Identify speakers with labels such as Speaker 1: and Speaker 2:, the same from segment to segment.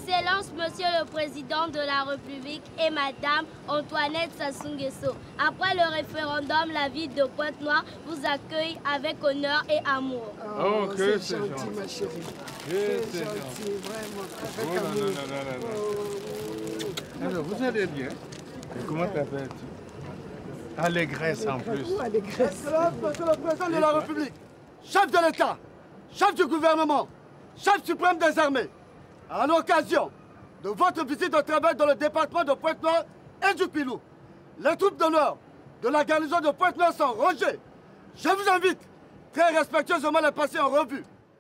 Speaker 1: Excellence, Monsieur le Président de la République et Madame Antoinette Sassou Nguesso, après le référendum, la ville de Pointe-Noire vous accueille avec honneur et amour.
Speaker 2: Oh, que c'est
Speaker 3: gentil,
Speaker 2: gentil,
Speaker 3: ma chérie.
Speaker 2: C'est
Speaker 3: Gentil, vraiment, avec
Speaker 2: Oh là
Speaker 3: amour.
Speaker 2: là là là là. Alors, vous allez bien? Et comment t'appelles-tu? Allégresse en plus.
Speaker 3: Excellence, Monsieur le Président de la République, chef de l'État, chef du gouvernement, chef suprême des armées, à l'occasion de votre visite de travail dans le département de Pointe-Noire et du Pilou, les troupes d'honneur de la garnison de Pointe-Noire sont rangées. Je vous invite très respectueusement à les passer en revue.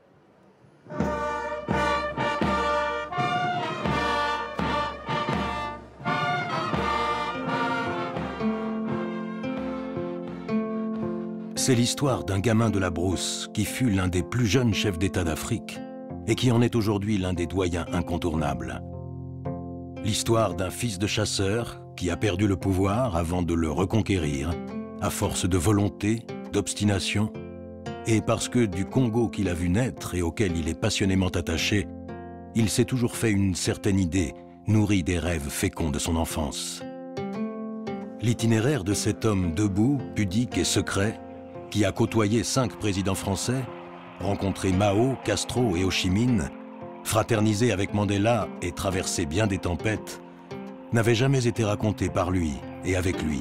Speaker 4: C'est l'histoire d'un gamin de la brousse qui fut l'un des plus jeunes chefs d'État d'Afrique et qui en est aujourd'hui l'un des doyens incontournables. L'histoire d'un fils de chasseur qui a perdu le pouvoir avant de le reconquérir, à force de volonté, d'obstination, et parce que du Congo qu'il a vu naître et auquel il est passionnément attaché, il s'est toujours fait une certaine idée, nourrie des rêves féconds de son enfance. L'itinéraire de cet homme debout, pudique et secret, qui a côtoyé 5 présidents français, rencontré Mao, Castro et Ho Chi Minh, fraternisé avec Mandela et traversé bien des tempêtes, n'avait jamais été raconté par lui et avec lui.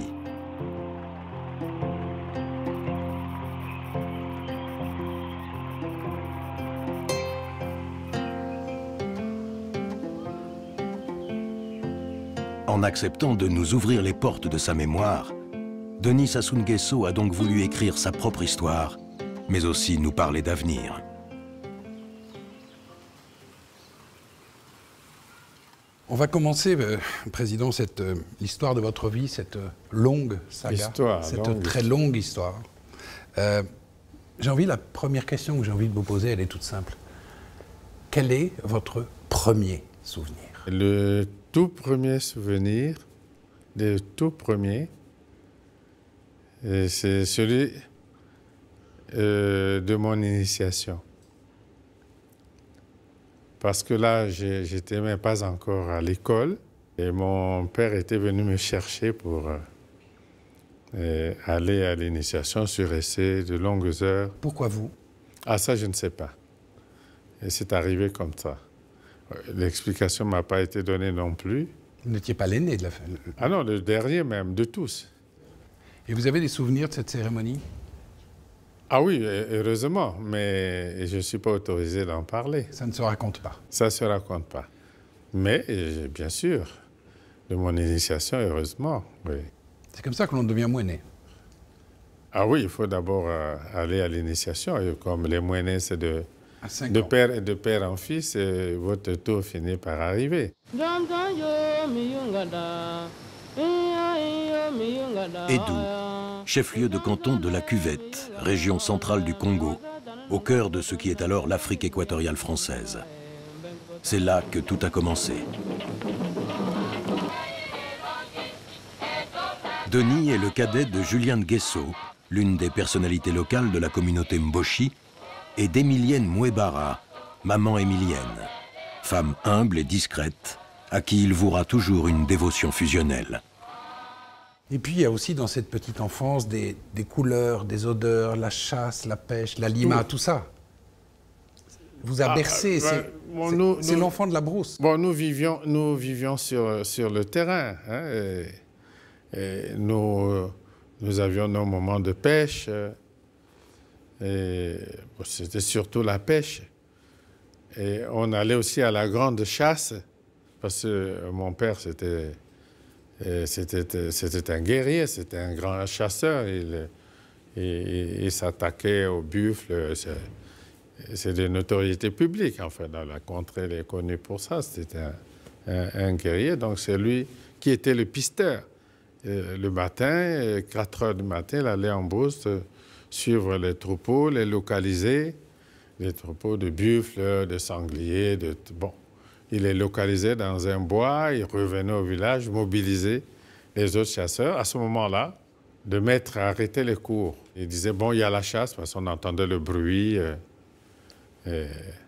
Speaker 4: En acceptant de nous ouvrir les portes de sa mémoire, Denis Sassou Nguesso a donc voulu écrire sa propre histoire, mais aussi nous parler d'avenir.
Speaker 5: On va commencer, Président, l'histoire de votre vie, cette longue saga, très longue histoire. La première question que j'ai envie de vous poser, elle est toute simple. Quel est votre premier souvenir?
Speaker 2: Le tout premier souvenir, le tout premier, c'est celui de mon initiation. Parce que là, j'étais même pas encore à l'école et mon père était venu me chercher pour aller à l'initiation sur essai de longues heures.
Speaker 5: Pourquoi vous?
Speaker 2: Ah, ça, je ne sais pas. Et c'est arrivé comme ça. L'explication ne m'a pas été donnée non plus.
Speaker 5: Vous n'étiez pas l'aîné de la famille?
Speaker 2: Ah non, le dernier même, de tous.
Speaker 5: Et vous avez des souvenirs de cette cérémonie?
Speaker 2: Ah oui, heureusement, mais je ne suis pas autorisé d'en parler.
Speaker 5: Ça ne se raconte pas? Ça
Speaker 2: ne se raconte pas. Mais, bien sûr, de mon initiation, heureusement, oui.
Speaker 5: C'est comme ça que l'on devient moiné?
Speaker 2: Ah oui, il faut d'abord aller à l'initiation. Comme les moinés, c'est de père en fils, votre tour finit par arriver.
Speaker 4: Edou, chef-lieu de canton de la Cuvette, région centrale du Congo, au cœur de ce qui est alors l'Afrique équatoriale française. C'est là que tout a commencé. Denis est le cadet de Juliane Nguesso, l'une des personnalités locales de la communauté Mboshi, et d'Emilienne Mouebara, maman Émilienne, femme humble et discrète, à qui il vouera toujours une dévotion fusionnelle.
Speaker 5: Et puis il y a aussi dans cette petite enfance des couleurs, des odeurs, la chasse, la pêche, la lima, tout ça. Vous a bercé, c'est l'enfant de la brousse.
Speaker 2: Bon, nous vivions sur le terrain. Hein, et nous avions nos moments de pêche. C'était surtout la pêche. Et on allait aussi à la grande chasse, parce que mon père, c'était un guerrier, c'était un grand chasseur. Il s'attaquait aux buffles. C'est de notoriété publique, en fait. Dans la contrée, elle est connue pour ça. C'était un guerrier. Donc, c'est lui qui était le pisteur. Le matin, 4 heures du matin, il allait en brousse suivre les troupeaux, les localiser. Les troupeaux de buffles, de sangliers, bon. Il les localisait dans un bois, il revenait au village, mobilisait les autres chasseurs. À ce moment-là, de mettre à arrêter les cours. Il disait, bon, il y a la chasse, parce qu'on entendait le bruit.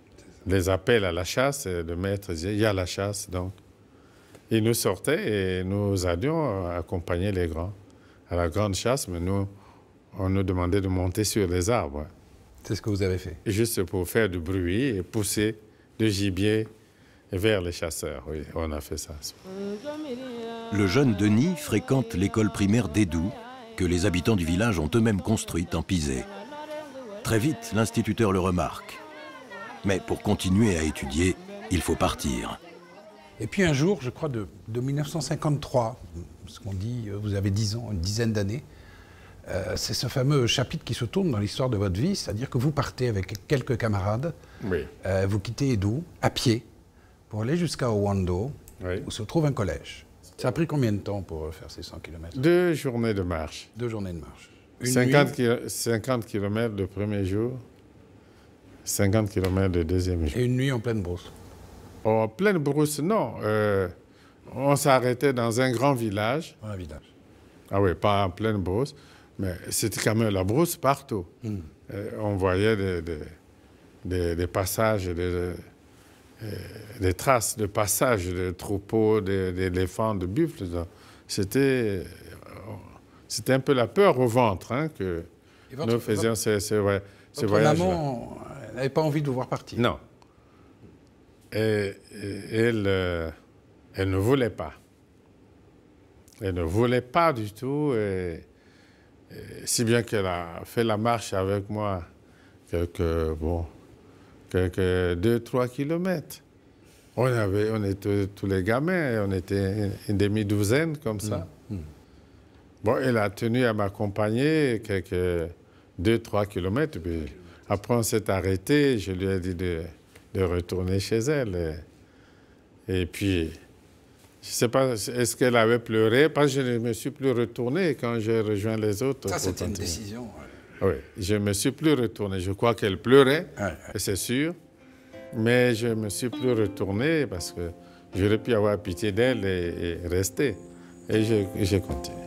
Speaker 2: les appels à la chasse, et le maître disait, il y a la chasse, donc. Il nous sortait et nous allions accompagner les grands à la grande chasse, mais nous, on nous demandait de monter sur les arbres.
Speaker 5: C'est ce que vous avez fait?
Speaker 2: Juste pour faire du bruit et pousser le gibier vers les chasseurs. Oui, on a fait ça.
Speaker 4: Le jeune Denis fréquente l'école primaire d'Edoux, que les habitants du village ont eux-mêmes construite en pisé. Très vite, l'instituteur le remarque. Mais pour continuer à étudier, il faut partir.
Speaker 5: Et puis un jour, je crois de 1953, ce qu'on dit, vous avez 10 ans, une dizaine d'années, c'est ce fameux chapitre qui se tourne dans l'histoire de votre vie, c'est-à-dire que vous partez avec quelques camarades,
Speaker 2: oui.
Speaker 5: Vous quittez Edoux à pied pour aller jusqu'à Owando,
Speaker 2: oui.
Speaker 5: où se trouve un collège. Ça a pris combien de temps pour faire ces 100 km?
Speaker 2: 2 journées de marche.
Speaker 5: 2 journées de marche.
Speaker 2: 50 km le premier jour, 50 km le deuxième jour.
Speaker 5: Et une nuit en pleine brousse?
Speaker 2: En pleine brousse, non. On s'arrêtait dans un grand village.
Speaker 5: Dans un village.
Speaker 2: Ah oui, pas en pleine brousse, mais c'était quand même la brousse partout. On voyait des passages, des traces de passage de troupeaux, d'éléphants, de buffles. C'était un peu la peur au ventre que nous faisions ces voyages.
Speaker 5: Votre maman n'avait pas envie de vous voir partir?
Speaker 2: Non. Et elle ne voulait pas. Elle ne voulait pas du tout. Et si bien qu'elle a fait la marche avec moi quelques 2-3 kilomètres. On était tous les gamins, on était une demi-douzaine comme ça. Bon, elle a tenu à m'accompagner quelques 2-3 kilomètres. Puis après, on s'est arrêté. Je lui ai dit de retourner chez elle. Et puis, je ne sais pas, est-ce qu'elle avait pleuré? Parce que je ne me suis plus retourné quand j'ai rejoint les autres.
Speaker 5: Ça, c'était une décision.
Speaker 2: Oui, je ne me suis plus retourné. Je crois qu'elle pleurait, c'est sûr. Mais je ne me suis plus retourné parce que j'aurais pu avoir pitié d'elle et rester. Et j'ai continué.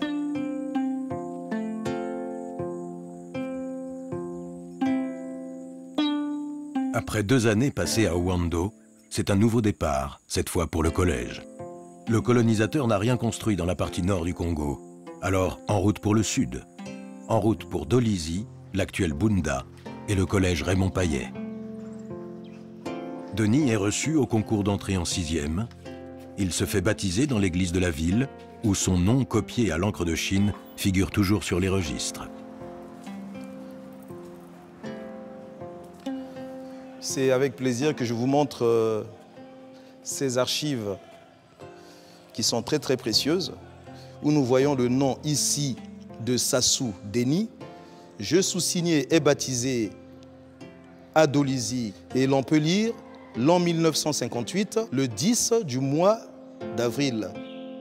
Speaker 4: Après 2 années passées à Owando, c'est un nouveau départ, cette fois pour le collège. Le colonisateur n'a rien construit dans la partie nord du Congo. Alors, en route pour le sud. En route pour Dolisie, l'actuel Bunda, et le collège Raymond Payet. Denis est reçu au concours d'entrée en 6e. Il se fait baptiser dans l'église de la ville, où son nom copié à l'encre de Chine figure toujours sur les registres.
Speaker 6: C'est avec plaisir que je vous montre ces archives qui sont très très précieuses, où nous voyons le nom ici de Sassou Denis. Je sous-signé et baptisé à Dolisie, et l'on peut lire l'an 1958, le 10 du mois d'avril.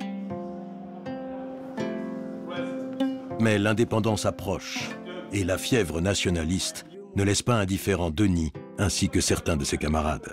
Speaker 4: Mais l'indépendance approche, et la fièvre nationaliste ne laisse pas indifférent Denis, ainsi que certains de ses camarades.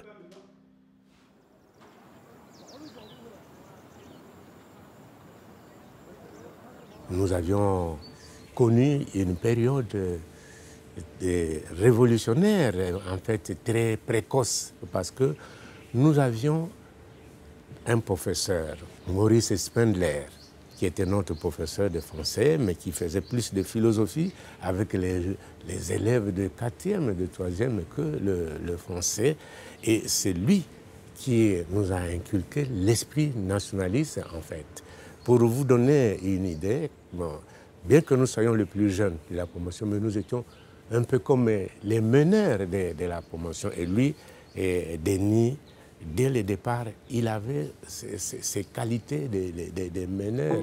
Speaker 7: Nous avions connu une période révolutionnaire, en fait très précoce, parce que nous avions un professeur, Maurice Spindler, qui était notre professeur de français, mais qui faisait plus de philosophie avec les élèves de 4e et de 3e que le français. Et c'est lui qui nous a inculqué l'esprit nationaliste, en fait. Pour vous donner une idée, bien que nous soyons les plus jeunes de la promotion, mais nous étions un peu comme les meneurs de la promotion. Et lui, Denis, dès le départ, il avait ces qualités de meneur.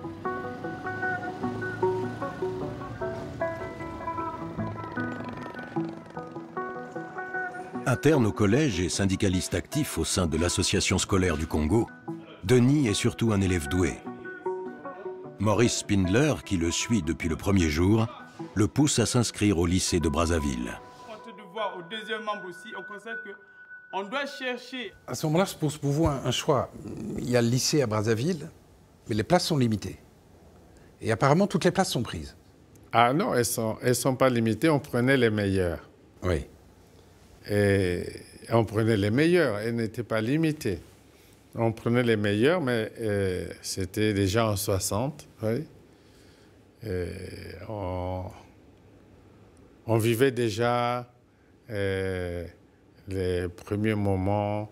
Speaker 4: Interne au collège et syndicaliste actif au sein de l'association scolaire du Congo, Denis est surtout un élève doué. Maurice Spindler, qui le suit depuis le premier jour, le pousse à s'inscrire au lycée de Brazzaville.
Speaker 8: Au deuxième membre aussi, on constate qu'on doit chercher...
Speaker 5: À ce moment-là se pose pour vous un choix. Il y a le lycée à Brazzaville, mais les places sont limitées. Et apparemment, toutes les places sont prises.
Speaker 2: Ah non, elles sont pas limitées, on prenait les meilleurs.
Speaker 5: Oui.
Speaker 2: Et on prenait les meilleurs, elle n'était pas limitée. On prenait les meilleurs, mais c'était déjà en 60, oui. On vivait déjà les premiers moments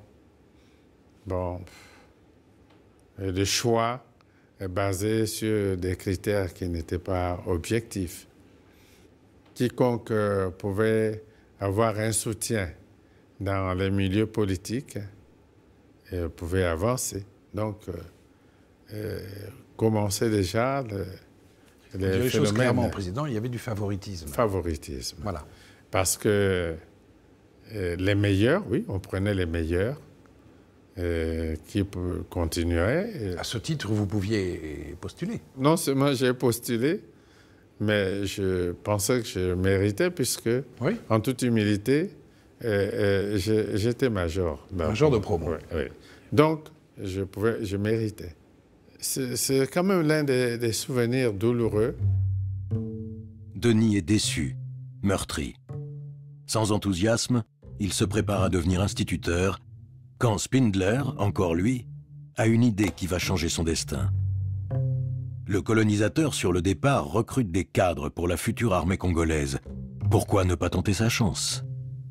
Speaker 2: de choix basés sur des critères qui n'étaient pas objectifs. Quiconque pouvait avoir un soutien dans les milieux politiques pouvait avancer. Donc, commençait déjà
Speaker 5: les choses clairement au président, il y avait du favoritisme.
Speaker 2: Favoritisme.
Speaker 5: Voilà.
Speaker 2: Parce que les meilleurs, oui, on prenait les meilleurs qui continueraient.
Speaker 5: À ce titre, vous pouviez postuler? Non
Speaker 2: seulement j'ai postulé, mais je pensais que je méritais puisque,
Speaker 5: oui,
Speaker 2: en toute humilité, j'étais major.
Speaker 5: Major de promo.
Speaker 2: Oui, oui. Donc, je méritais. C'est quand même l'un des souvenirs douloureux.
Speaker 4: Denis est déçu, meurtri. Sans enthousiasme, il se prépare à devenir instituteur, quand Spindler, encore lui, a une idée qui va changer son destin. Le colonisateur sur le départ recrute des cadres pour la future armée congolaise. Pourquoi ne pas tenter sa chance?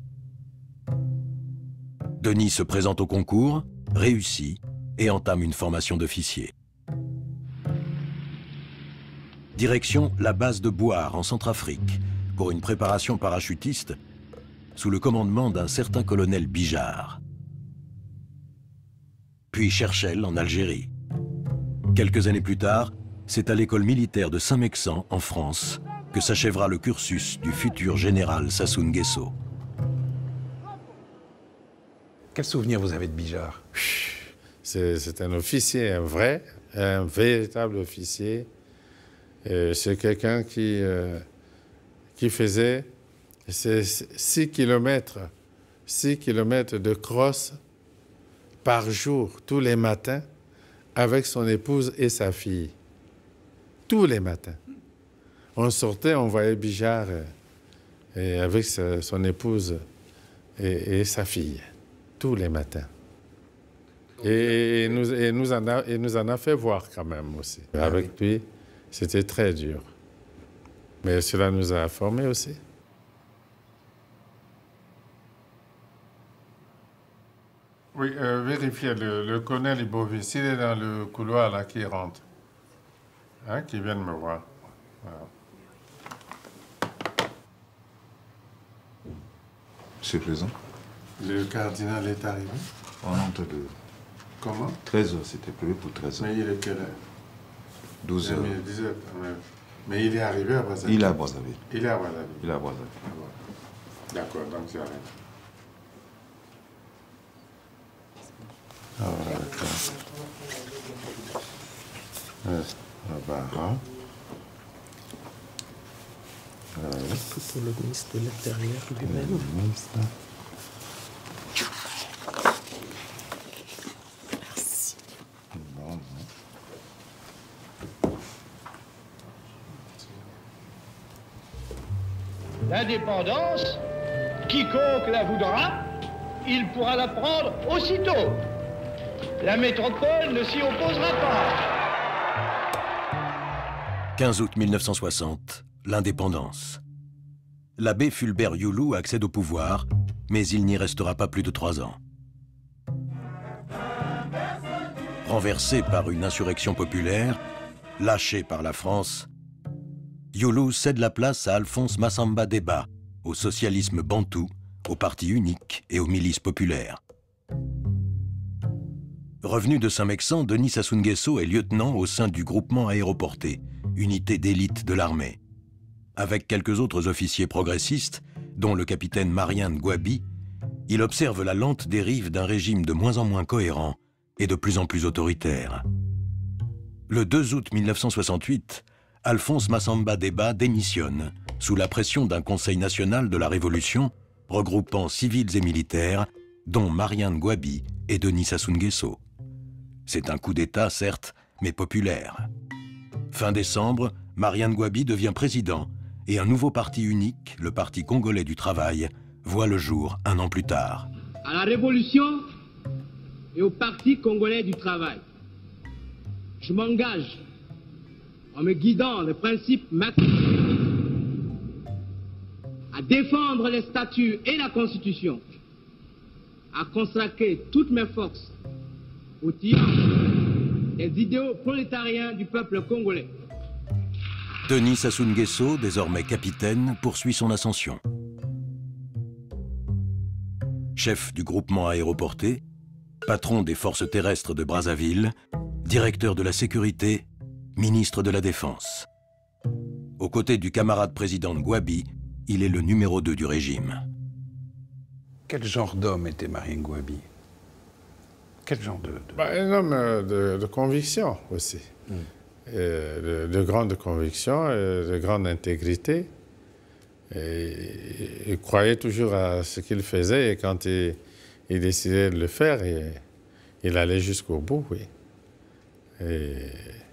Speaker 4: Denis se présente au concours, réussit et entame une formation d'officier. Direction la base de Bouar en Centrafrique pour une préparation parachutiste sous le commandement d'un certain colonel Bijard. Puis Cherchel en Algérie. Quelques années plus tard, c'est à l'école militaire de Saint-Mexan en France que s'achèvera le cursus du futur général Sassou Nguesso.
Speaker 5: Quel souvenir vous avez de Bijard?
Speaker 2: C'est un officier, un véritable officier. C'est quelqu'un qui faisait 6 kilomètres de crosse par jour, tous les matins, avec son épouse et sa fille. Tous les matins. On sortait, on voyait Bijard avec son épouse et sa fille, tous les matins. Et nous en a fait voir quand même aussi. Avec lui, c'était très dur. Mais cela nous a formés aussi. Oui, vérifiez, le colonel Ibovis, il est dans le couloir là qui rentre. Hein, qui vient de me voir. Voilà.
Speaker 9: Monsieur le Président.
Speaker 2: Le cardinal est arrivé.
Speaker 9: En entre de...
Speaker 2: Comment?
Speaker 9: 13 heures, c'était prévu pour 13 heures.
Speaker 2: Mais il est quelle heure?
Speaker 9: 12 heures.
Speaker 2: 10 heures. Mais il est arrivé à Brazzaville.
Speaker 9: Il est à Brazzaville.
Speaker 2: Il est à Brazzaville.
Speaker 9: Il est à Brazzaville.
Speaker 2: D'accord, donc j'arrête. Ah, d'accord.
Speaker 10: Pour le ministre de l'Intérieur lui-même. Merci.
Speaker 11: L'indépendance, quiconque la voudra, il pourra la prendre aussitôt. La métropole ne s'y opposera pas.
Speaker 4: 15 août 1960, l'indépendance. L'abbé Fulbert Youlou accède au pouvoir, mais il n'y restera pas plus de 3 ans. Renversé par une insurrection populaire, lâché par la France, Youlou cède la place à Alphonse Massamba Deba, au socialisme bantou, au parti unique et aux milices populaires. Revenu de Saint-Mexan, Denis Sassou Nguesso est lieutenant au sein du groupement aéroporté, unité d'élite de l'armée. Avec quelques autres officiers progressistes, dont le capitaine Marian Ngouabi, il observe la lente dérive d'un régime de moins en moins cohérent et de plus en plus autoritaire. Le 2 août 1968, Alphonse Massamba Deba démissionne sous la pression d'un conseil national de la Révolution regroupant civils et militaires, dont Marian Ngouabi et Denis Sassou Nguesso. C'est un coup d'État, certes, mais populaire. Fin décembre, Marian Ngouabi devient président et un nouveau parti unique, le Parti congolais du travail, voit le jour 1 an plus tard.
Speaker 12: à la Révolution et au Parti congolais du travail. Je m'engage, en me guidant le principe marxiste, à défendre les statuts et la Constitution, à consacrer toutes mes forces au triomphe des idéaux prolétariens du peuple congolais.
Speaker 4: Denis Sassou Nguesso, désormais capitaine, poursuit son ascension. Chef du groupement aéroporté, patron des forces terrestres de Brazzaville, directeur de la sécurité, ministre de la Défense. Aux côtés du camarade président Ngouabi, il est le numéro 2 du régime.
Speaker 5: Quel genre d'homme était Marien Ngouabi? Quel genre de...
Speaker 2: Un homme de conviction aussi. De grande conviction, de grande intégrité. Et il croyait toujours à ce qu'il faisait et quand il décidait de le faire, il allait jusqu'au bout, oui. Et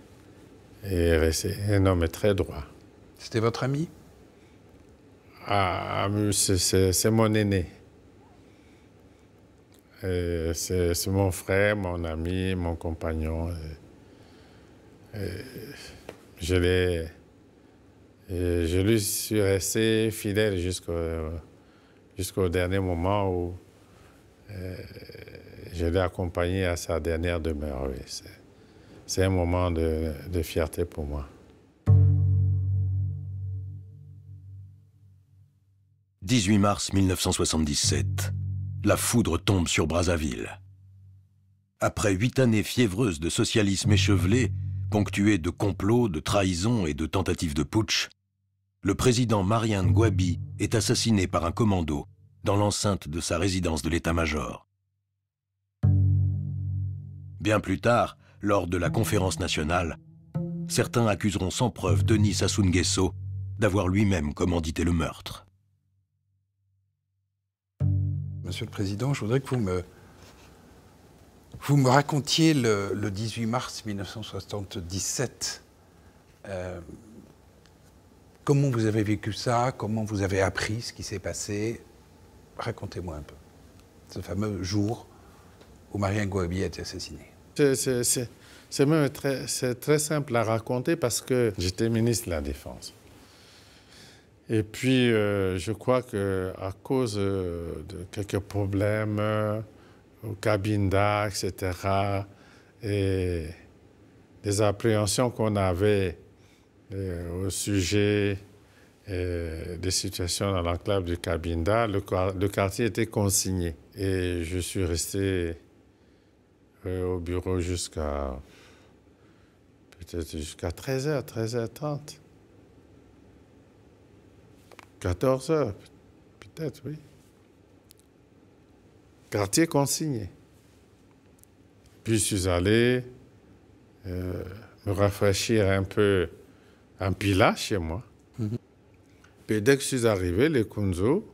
Speaker 2: c'est un homme très droit.
Speaker 5: C'était votre ami?
Speaker 2: C'est mon aîné. C'est mon frère, mon ami, mon compagnon. Je lui suis resté fidèle jusqu'au dernier moment où je l'ai accompagné à sa dernière demeure. Oui. C'est un moment de fierté pour moi.
Speaker 4: 18 mars 1977. La foudre tombe sur Brazzaville. Après 8 années fiévreuses de socialisme échevelé, ponctuées de complots, de trahisons et de tentatives de putsch, le président Marien Ngouabi est assassiné par un commando dans l'enceinte de sa résidence de l'état-major. Bien plus tard, lors de la conférence nationale, certains accuseront sans preuve Denis Sassou Nguesso d'avoir lui-même commandité le meurtre.
Speaker 5: Monsieur le Président, je voudrais que vous me racontiez le 18 mars 1977. Comment vous avez vécu ça? Comment vous avez appris ce qui s'est passé? Racontez-moi un peu. Ce fameux jour où Marien Ngouabi a été assassiné.
Speaker 2: C'est très simple à raconter parce que j'étais ministre de la Défense. Et puis, je crois qu'à cause de quelques problèmes au Cabinda, etc., et des appréhensions qu'on avait au sujet des situations dans l'enclave du Cabinda, le quartier était consigné. Et je suis resté au bureau jusqu'à 13h, 13h30. 14 heures, peut-être, oui. Quartier consigné. Puis je suis allé me rafraîchir un peu en Pila, chez moi. Puis dès que je suis arrivé, les Kunzo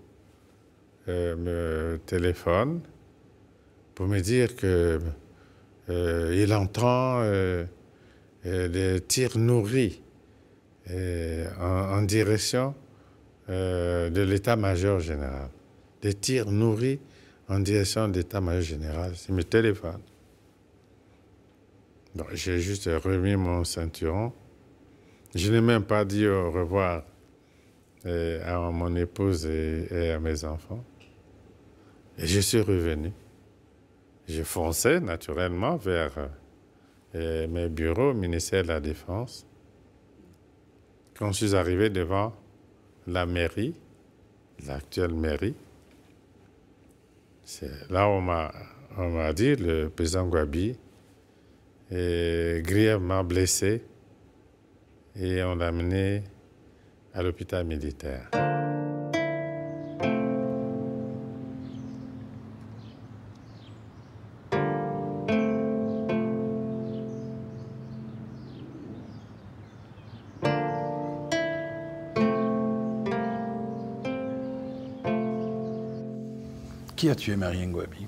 Speaker 2: me téléphonent pour me dire qu'il entend des tirs nourris en direction de l'état-major général. Des tirs nourris en direction de l'état-major général. Il me téléphone. J'ai juste remis mon ceinturon. Je n'ai même pas dit au revoir à mon épouse et à mes enfants. Et je suis revenu. J'ai foncé naturellement vers mes bureaux au ministère de la Défense. Quand je suis arrivé devant la mairie, l'actuelle mairie, c'est là où on m'a dit le président Ngouabi est grièvement blessé et on l'a amené à l'hôpital militaire.
Speaker 5: Qui a tué Marien Ngouabi?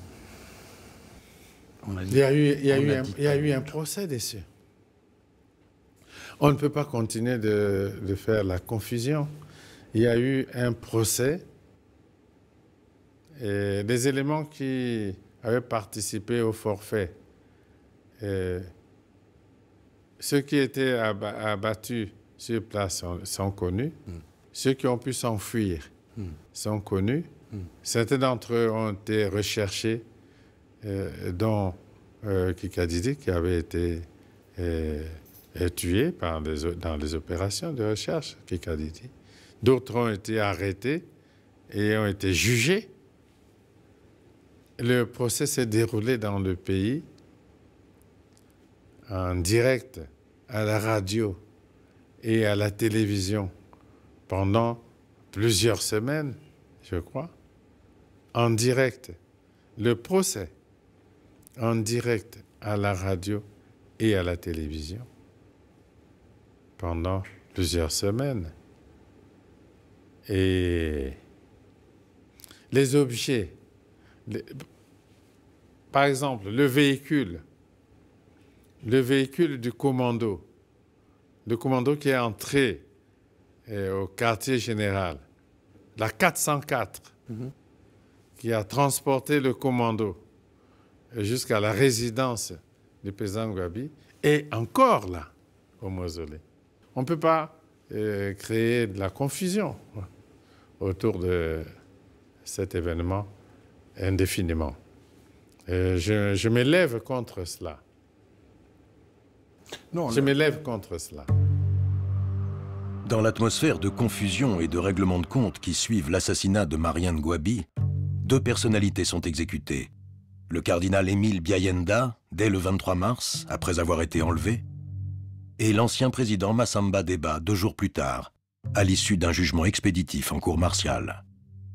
Speaker 2: Il y a eu un procès dessus. On ne peut pas continuer de faire la confusion. Il y a eu un procès Et les éléments qui avaient participé au forfait, ceux qui étaient abattus sur place sont connus. Ceux qui ont pu s'enfuir sont connus. Certains d'entre eux ont été recherchés, dont Kikadidi, qui avait été tué dans les opérations de recherche, Kikadidi. D'autres ont été arrêtés et ont été jugés. Le procès s'est déroulé dans le pays, en direct, à la radio et à la télévision, pendant plusieurs semaines, je crois, en direct. Le procès, en direct à la radio et à la télévision, pendant plusieurs semaines. Et les objets, par exemple, le véhicule du commando, le commando qui est entré au quartier général, la 404, qui a transporté le commando jusqu'à la résidence du président Gwabi, est encore là, au mausolée. On ne peut pas créer de la confusion autour de cet événement indéfiniment. Je m'élève contre cela. Je m'élève contre cela.
Speaker 4: Dans l'atmosphère de confusion et de règlement de compte qui suivent l'assassinat de Mariane Gwabi, deux personnalités sont exécutées. Le cardinal Émile Biayenda, dès le 23 mars, après avoir été enlevé, et l'ancien président Massamba Deba, 2 jours plus tard, à l'issue d'un jugement expéditif en cour martiale.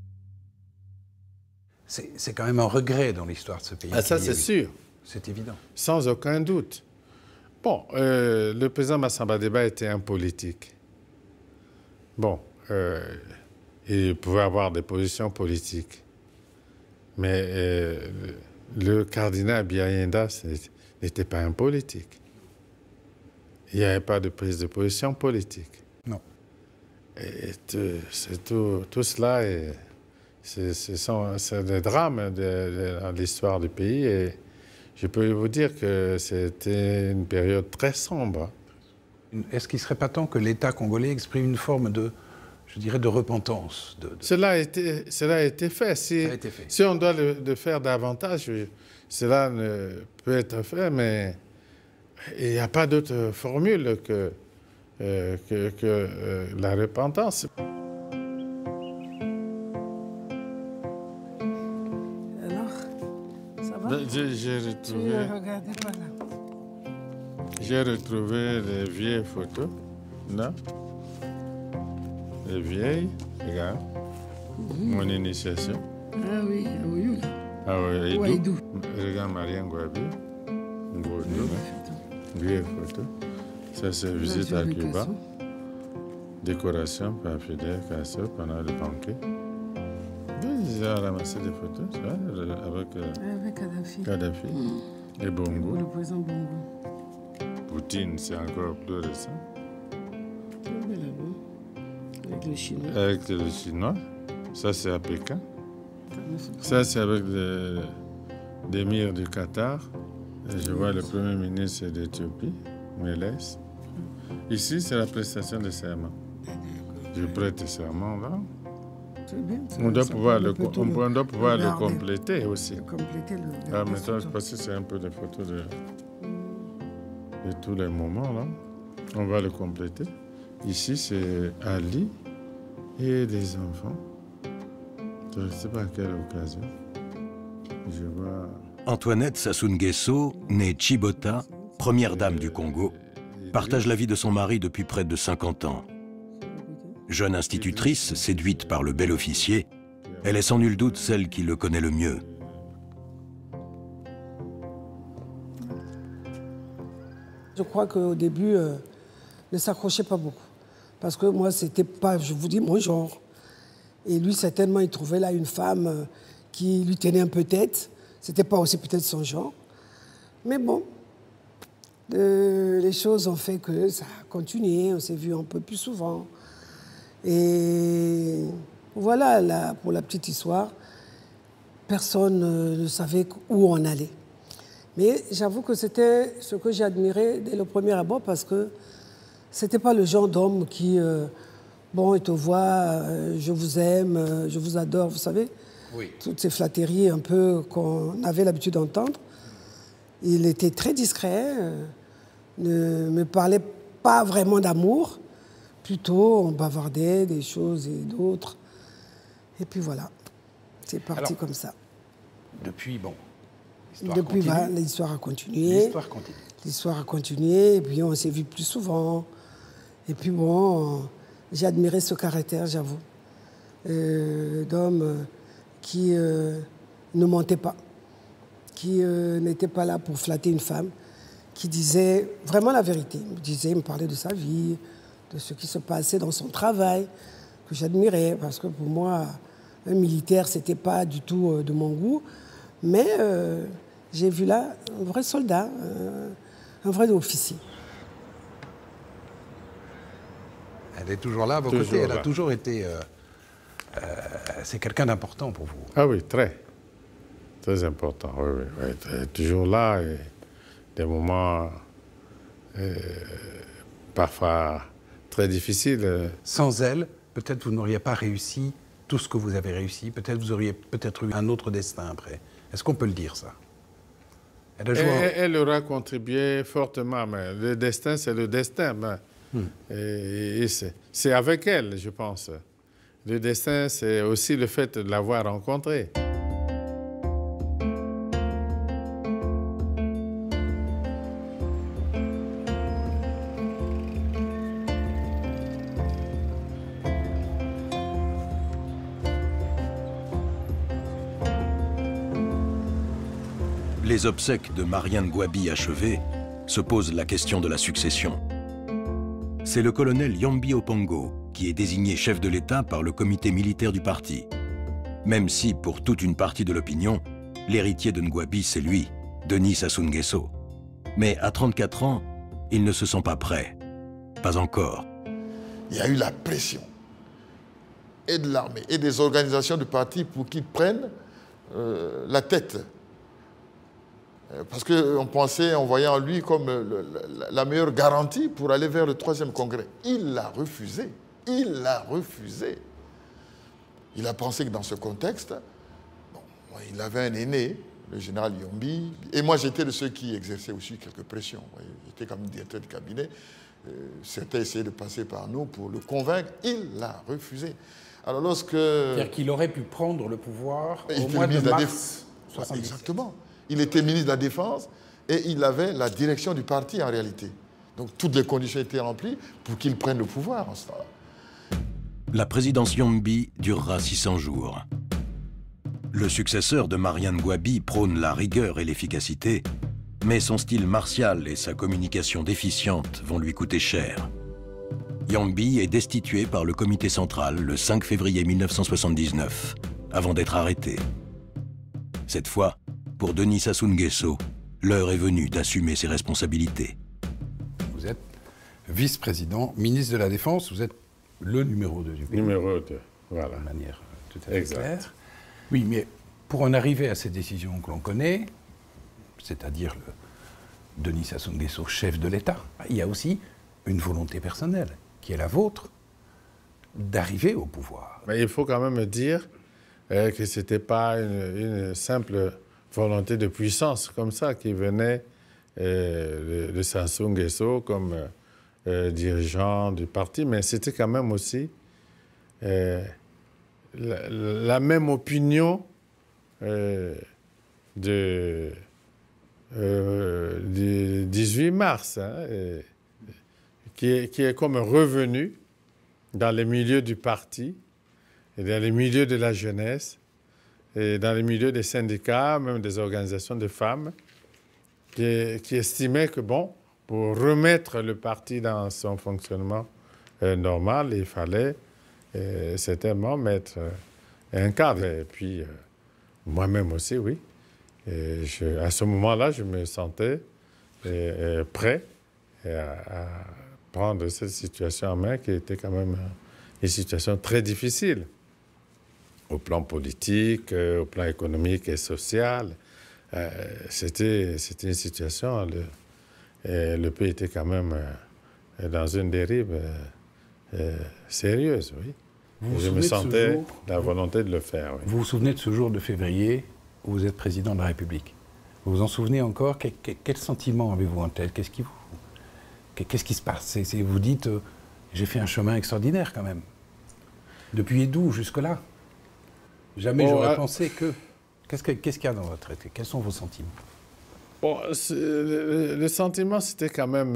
Speaker 5: C'est quand même un regret dans l'histoire de ce pays.
Speaker 2: Ah, ça, c'est sûr.
Speaker 5: C'est évident.
Speaker 2: Sans aucun doute. Bon, le président Massamba Deba était un politique. Bon, il pouvait avoir des positions politiques. Mais le cardinal Biayenda n'était pas un politique. Il n'y avait pas de prise de position politique.
Speaker 5: Non.
Speaker 2: Et tout cela, c'est des drames de l'histoire du pays. Et je peux vous dire que c'était une période très sombre.
Speaker 5: Est-ce qu'il ne serait pas temps que l'État congolais exprime une forme de, je dirais, de repentance
Speaker 2: Cela a été fait. Si on doit le faire davantage, cela ne peut être fait, mais il n'y a pas d'autre formule que la repentance.
Speaker 13: Alors, ça va?
Speaker 2: J'ai retrouvé les vieilles photos, là. Les vieilles, regarde, mon initiation.
Speaker 13: Ah oui, oui.
Speaker 2: Ah oui,
Speaker 13: Ouaïdou.
Speaker 2: Regarde Mariane Gwabi, Ngoudou, vieille photo. Ça, c'est visite à Cuba. Décoration par Fidel Castro pendant le banquet. J'ai ramassé des photos, ça, avec Kadhafi et Bongo.
Speaker 13: Le président Bongo.
Speaker 2: Poutine, c'est encore plus récent.
Speaker 13: Avec le Chinois.
Speaker 2: Avec le Chinois. Ça, c'est à Pékin. Ça, c'est avec l'émir du Qatar. Et je vois le premier ministre d'Éthiopie, Meles. Ici, c'est la prestation de serment. Je prête serment là.
Speaker 13: Bien,
Speaker 2: on doit pouvoir le compléter aussi.
Speaker 13: Ah,
Speaker 2: maintenant, parce que c'est un peu des photos de tous les moments là. On va le compléter. Ici, c'est Ali et des enfants. Je ne sais pas à quelle occasion. Je vois...
Speaker 4: Antoinette Sassou Nguesso, née Chibota, première dame du Congo, partage la vie de son mari depuis près de 50 ans. Jeune institutrice, séduite par le bel officier, elle est sans nul doute celle qui le connaît le mieux.
Speaker 13: Je crois qu'au début, ne s'accrochait pas beaucoup. Parce que moi, c'était pas, je vous dis, mon genre. Et lui, certainement, il trouvait là une femme qui lui tenait un peu tête. C'était pas aussi peut-être son genre. Mais bon, les choses ont fait que ça a continué. On s'est vu un peu plus souvent. Et voilà, là, pour la petite histoire. personne ne savait où on allait. Mais j'avoue que c'était ce que j'ai admiré dès le premier abord parce que c'était pas le genre d'homme qui, bon, il te voit, je vous aime, je vous adore, vous savez, oui. Toutes ces flatteries un peu qu'on avait l'habitude d'entendre. Il était très discret, ne me parlait pas vraiment d'amour, plutôt on bavardait des choses et d'autres. Et puis voilà, c'est parti comme ça.
Speaker 5: Depuis, bon,
Speaker 13: l'histoire a continué. L'histoire a continué, et puis on s'est vu plus souvent. Et puis bon, j'ai admiré ce caractère, j'avoue, d'homme qui ne mentait pas, qui n'était pas là pour flatter une femme, qui disait vraiment la vérité. Il me parlait de sa vie, de ce qui se passait dans son travail, que j'admirais, parce que pour moi, un militaire, c'était pas du tout de mon goût. Mais j'ai vu là un vrai soldat, un vrai officier.
Speaker 5: Elle est toujours là à vos côtés, elle a toujours été... c'est quelqu'un d'important pour vous.
Speaker 2: Ah oui, très. Très important, oui. Elle est toujours là, et des moments parfois très difficiles.
Speaker 5: Sans elle, peut-être vous n'auriez pas réussi tout ce que vous avez réussi, peut-être vous auriez peut-être eu un autre destin après. Est-ce qu'on peut le dire, ça?
Speaker 2: Elle aura contribué fortement, mais le destin, c'est le destin. Et c'est avec elle, je pense. Le destin, c'est aussi le fait de l'avoir rencontrée.
Speaker 4: Les obsèques de Marianne Gwabi achevées, se pose la question de la succession. C'est le colonel Yambi Opongo qui est désigné chef de l'État par le comité militaire du parti. Même si, pour toute une partie de l'opinion, l'héritier de Ngouabi, c'est lui, Denis Sassou Nguesso. Mais à 34 ans, il ne se sent pas prêt. Pas encore.
Speaker 14: Il y a eu la pression, et de l'armée, et des organisations du parti pour qu'ils prennent la tête. Parce qu'on pensait, on voyait en lui comme la meilleure garantie pour aller vers le 3e congrès. Il l'a refusé. Il l'a refusé. Il a pensé que dans ce contexte, bon, il avait un aîné, le général Yambi, et moi j'étais de ceux qui exerçaient aussi quelques pressions. J'étais comme directeur du cabinet. Certains essayaient de passer par nous pour le convaincre. Il l'a refusé. Alors lorsque...
Speaker 5: C'est-à-dire qu'il aurait pu prendre le pouvoir au mois de mars 77.
Speaker 14: Exactement. Il était ministre de la Défense et il avait la direction du parti en réalité. Donc toutes les conditions étaient remplies pour qu'il prenne le pouvoir en ce temps-là.
Speaker 4: La présidence Yambi durera 600 jours. Le successeur de Marianne Gwabi prône la rigueur et l'efficacité, mais son style martial et sa communication déficiente vont lui coûter cher. Yambi est destitué par le comité central le 5 février 1979, avant d'être arrêté. Cette fois, pour Denis Sassou Nguesso, l'heure est venue d'assumer ses responsabilités.
Speaker 5: Vous êtes vice-président, ministre de la Défense, vous êtes le numéro 2 du pays.
Speaker 2: Numéro 2, voilà.
Speaker 5: De manière tout à fait claire. Oui, mais pour en arriver à ces décisions que l'on connaît, c'est-à-dire le Denis Sassou Nguesso, chef de l'État, il y a aussi une volonté personnelle, qui est la vôtre, d'arriver au pouvoir.
Speaker 2: Mais il faut quand même dire que ce n'était pas une simple volonté de puissance comme ça qui venait de Sassou Nguesso comme dirigeant du parti, mais c'était quand même aussi la même opinion du 18 mars, hein, qui est comme revenu dans les milieux du parti et dans les milieux de la jeunesse et dans les milieux des syndicats, même des organisations de femmes, qui estimaient que, bon, pour remettre le parti dans son fonctionnement normal, il fallait certainement mettre un cadre. Et puis, moi-même aussi, oui. Et à ce moment-là, je me sentais prêt à prendre cette situation en main, qui était quand même une situation très difficile. au plan politique, au plan économique et social. C'était une situation, le pays était quand même dans une dérive sérieuse, oui. Je me sentais la volonté de le faire. Oui.
Speaker 5: Vous vous souvenez de ce jour de février où vous êtes président de la République? Vous vous en souvenez encore? Quel sentiment avez-vous en tête? Qu'est-ce qui se passe? Vous dites, j'ai fait un chemin extraordinaire quand même. Depuis Édou jusque-là. Jamais j'aurais pensé que... Qu'est-ce qu'il y a dans votre tête? Quels sont vos sentiments?
Speaker 2: Bon, le sentiment, c'était quand même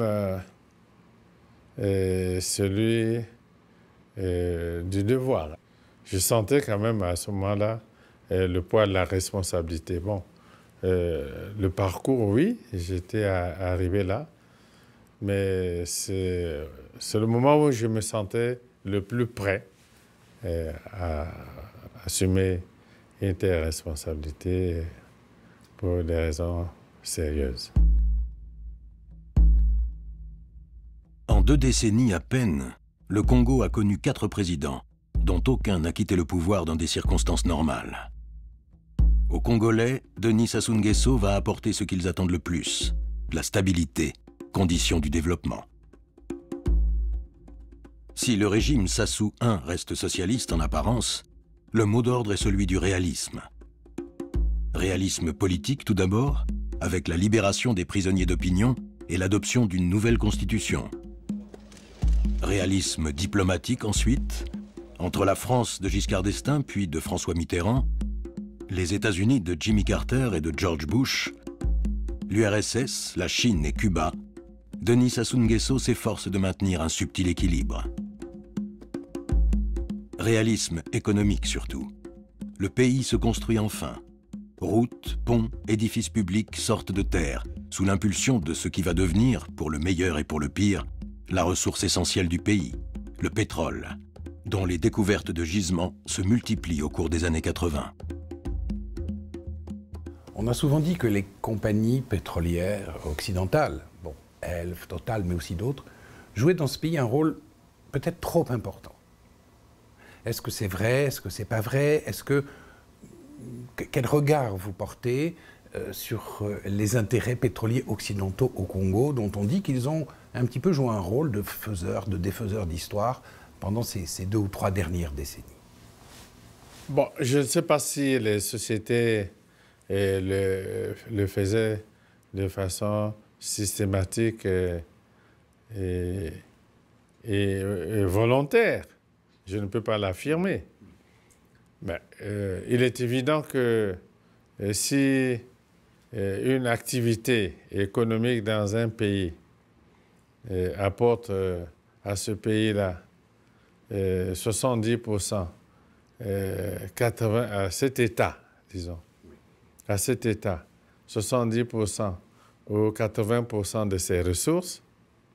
Speaker 2: celui du devoir. Je sentais quand même à ce moment-là le poids de la responsabilité. Bon, le parcours, oui, j'étais arrivé là, mais c'est le moment où je me sentais le plus prêt à assumer une telle responsabilité pour des raisons sérieuses.
Speaker 4: En 2 décennies à peine, le Congo a connu 4 présidents, dont aucun n'a quitté le pouvoir dans des circonstances normales. Aux Congolais, Denis Sassou Nguesso va apporter ce qu'ils attendent le plus, la stabilité, condition du développement. Si le régime Sassou I reste socialiste en apparence, le mot d'ordre est celui du réalisme. Réalisme politique tout d'abord, avec la libération des prisonniers d'opinion et l'adoption d'une nouvelle constitution. Réalisme diplomatique ensuite, entre la France de Giscard d'Estaing puis de François Mitterrand, les États-Unis de Jimmy Carter et de George Bush, l'URSS, la Chine et Cuba, Denis Sassou Nguesso s'efforce de maintenir un subtil équilibre. Réalisme économique surtout. Le pays se construit enfin. Routes, ponts, édifices publics sortent de terre, sous l'impulsion de ce qui va devenir, pour le meilleur et pour le pire, la ressource essentielle du pays, le pétrole, dont les découvertes de gisements se multiplient au cours des années 80.
Speaker 5: On a souvent dit que les compagnies pétrolières occidentales, bon, Elf, Total, mais aussi d'autres, jouaient dans ce pays un rôle peut-être trop important. Est-ce que c'est vrai? Est-ce que c'est pas vrai? Quel regard vous portez sur les intérêts pétroliers occidentaux au Congo, dont on dit qu'ils ont un petit peu joué un rôle de faiseurs, de défaiseurs d'histoire pendant ces 2 ou 3 dernières décennies?
Speaker 2: Bon, je ne sais pas si les sociétés le faisaient de façon systématique et volontaire. Je ne peux pas l'affirmer. Mais il est évident que si une activité économique dans un pays apporte à ce pays-là 70%, 80%, à cet État, disons, à cet État, 70% ou 80% de ses ressources,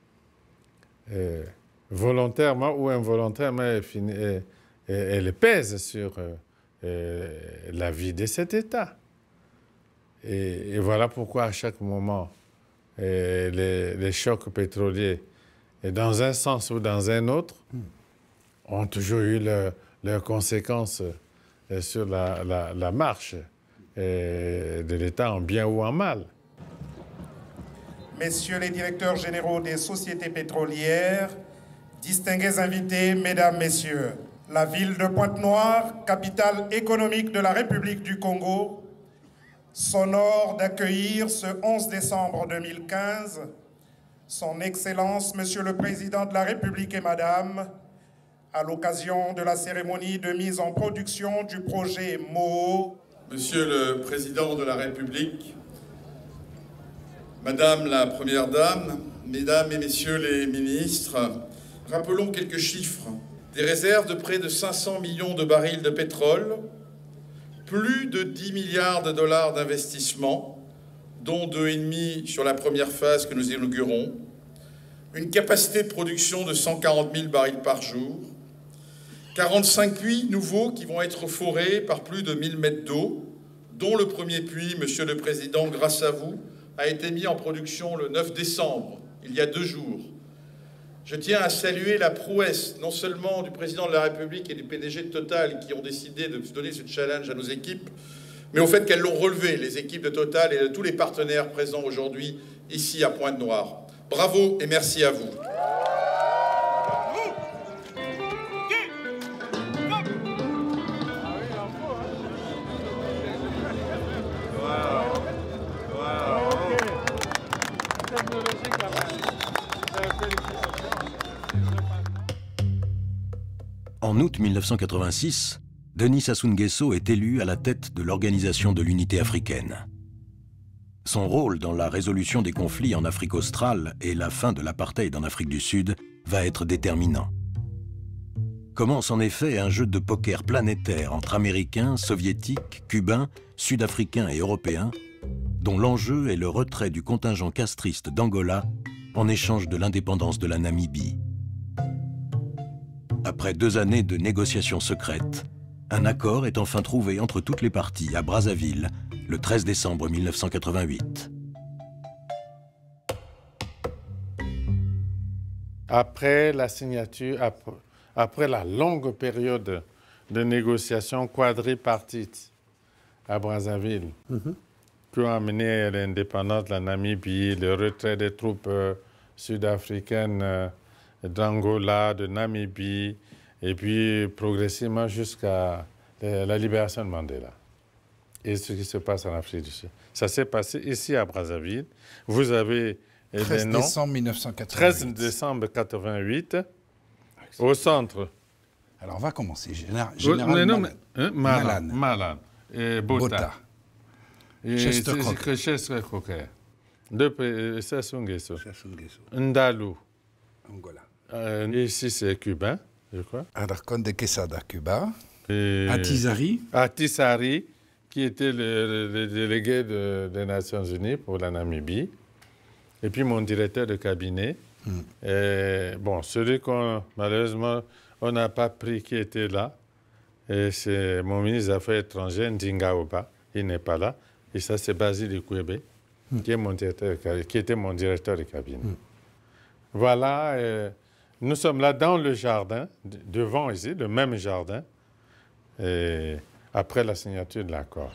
Speaker 2: volontairement ou involontairement, elle pèse sur la vie de cet État. Et voilà pourquoi à chaque moment, les chocs pétroliers, dans un sens ou dans un autre, ont toujours eu leurs conséquences sur la marche de l'État en bien ou en mal.
Speaker 15: Messieurs les directeurs généraux des sociétés pétrolières, distingués invités, mesdames, messieurs, la ville de Pointe-Noire, capitale économique de la République du Congo, s'honore d'accueillir ce 11 décembre 2015 son Excellence, Monsieur le Président de la République et Madame, à l'occasion de la cérémonie de mise en production du projet MOO.
Speaker 16: Monsieur le Président de la République, Madame la Première Dame, Mesdames et Messieurs les ministres, rappelons quelques chiffres. Des réserves de près de 500 millions de barils de pétrole, plus de 10 milliards de dollars d'investissement, dont 2,5 sur la première phase que nous inaugurons, une capacité de production de 140 000 barils par jour, 45 puits nouveaux qui vont être forés par plus de 1000 mètres d'eau, dont le premier puits, Monsieur le Président, grâce à vous, a été mis en production le 9 décembre, il y a 2 jours. Je tiens à saluer la prouesse, non seulement du président de la République et du PDG de Total, qui ont décidé de donner ce challenge à nos équipes, mais au fait qu'elles l'ont relevé, les équipes de Total et de tous les partenaires présents aujourd'hui ici à Pointe-Noire. Bravo et merci à vous.
Speaker 4: En août 1986, Denis Sassou Nguesso est élu à la tête de l'Organisation de l'Unité africaine. Son rôle dans la résolution des conflits en Afrique australe et la fin de l'apartheid en Afrique du Sud va être déterminant. Commence en effet un jeu de poker planétaire entre Américains, Soviétiques, Cubains, Sud-Africains et Européens, dont l'enjeu est le retrait du contingent castriste d'Angola en échange de l'indépendance de la Namibie. Après 2 années de négociations secrètes, un accord est enfin trouvé entre toutes les parties à Brazzaville le 13 décembre 1988.
Speaker 2: Après la signature, après la longue période de négociations quadripartites à Brazzaville, qui ont amené l'indépendance de la Namibie, le retrait des troupes sud-africaines d'Angola, de Namibie, et puis progressivement jusqu'à la libération de Mandela. Et ce qui se passe en Afrique du Sud. Ça s'est passé ici à Brazzaville. Vous avez
Speaker 5: 13
Speaker 2: des noms.
Speaker 5: décembre 1988.
Speaker 2: 13 décembre 1988, au centre.
Speaker 5: Alors on va commencer. Général
Speaker 2: Malan. Et Botha.
Speaker 5: Chester
Speaker 2: Crocker. Sassou Nguesso. Ndalou.
Speaker 5: Angola.
Speaker 2: Ici, c'est cubain, je crois.
Speaker 5: Alarcón de Quesada, Cuba.
Speaker 2: Atizari. Atizari, qui était le délégué des Nations Unies pour la Namibie. Et puis mon directeur de cabinet. Et, bon, celui qu'on, malheureusement, on n'a pas pris qui était là. Et c'est mon ministre des Affaires étrangères, Ndingaoba. Il n'est pas là. Et ça, c'est Basile Ikwebe, qui était mon directeur de cabinet. Voilà, nous sommes là dans le jardin, devant ici, le même jardin, et après la signature de l'accord.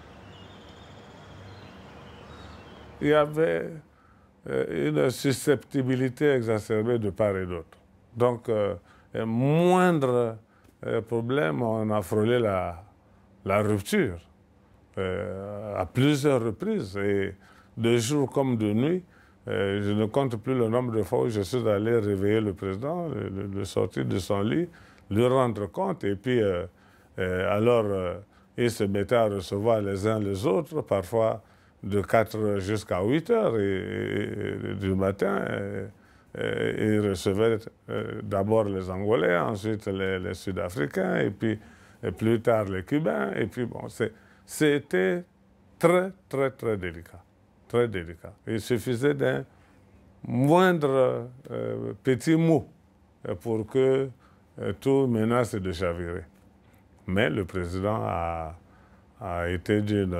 Speaker 17: Il y avait une susceptibilité exacerbée de part et d'autre. Donc, moindre problème, on a frôlé la rupture à plusieurs reprises, et de jour comme de nuit. Je ne compte plus le nombre de fois où je suis allé réveiller le président, le sortir de son lit, lui rendre compte, et puis alors ils se mettaient à recevoir les uns les autres, parfois de 4 jusqu'à 8 heures du matin. Ils recevaient d'abord les Angolais, ensuite les Sud-Africains, et puis plus tard les Cubains, et puis bon, c'était très, très, très délicat. Très délicat. Il suffisait d'un moindre petit mot pour que tout menace de chavirer. Mais le président a été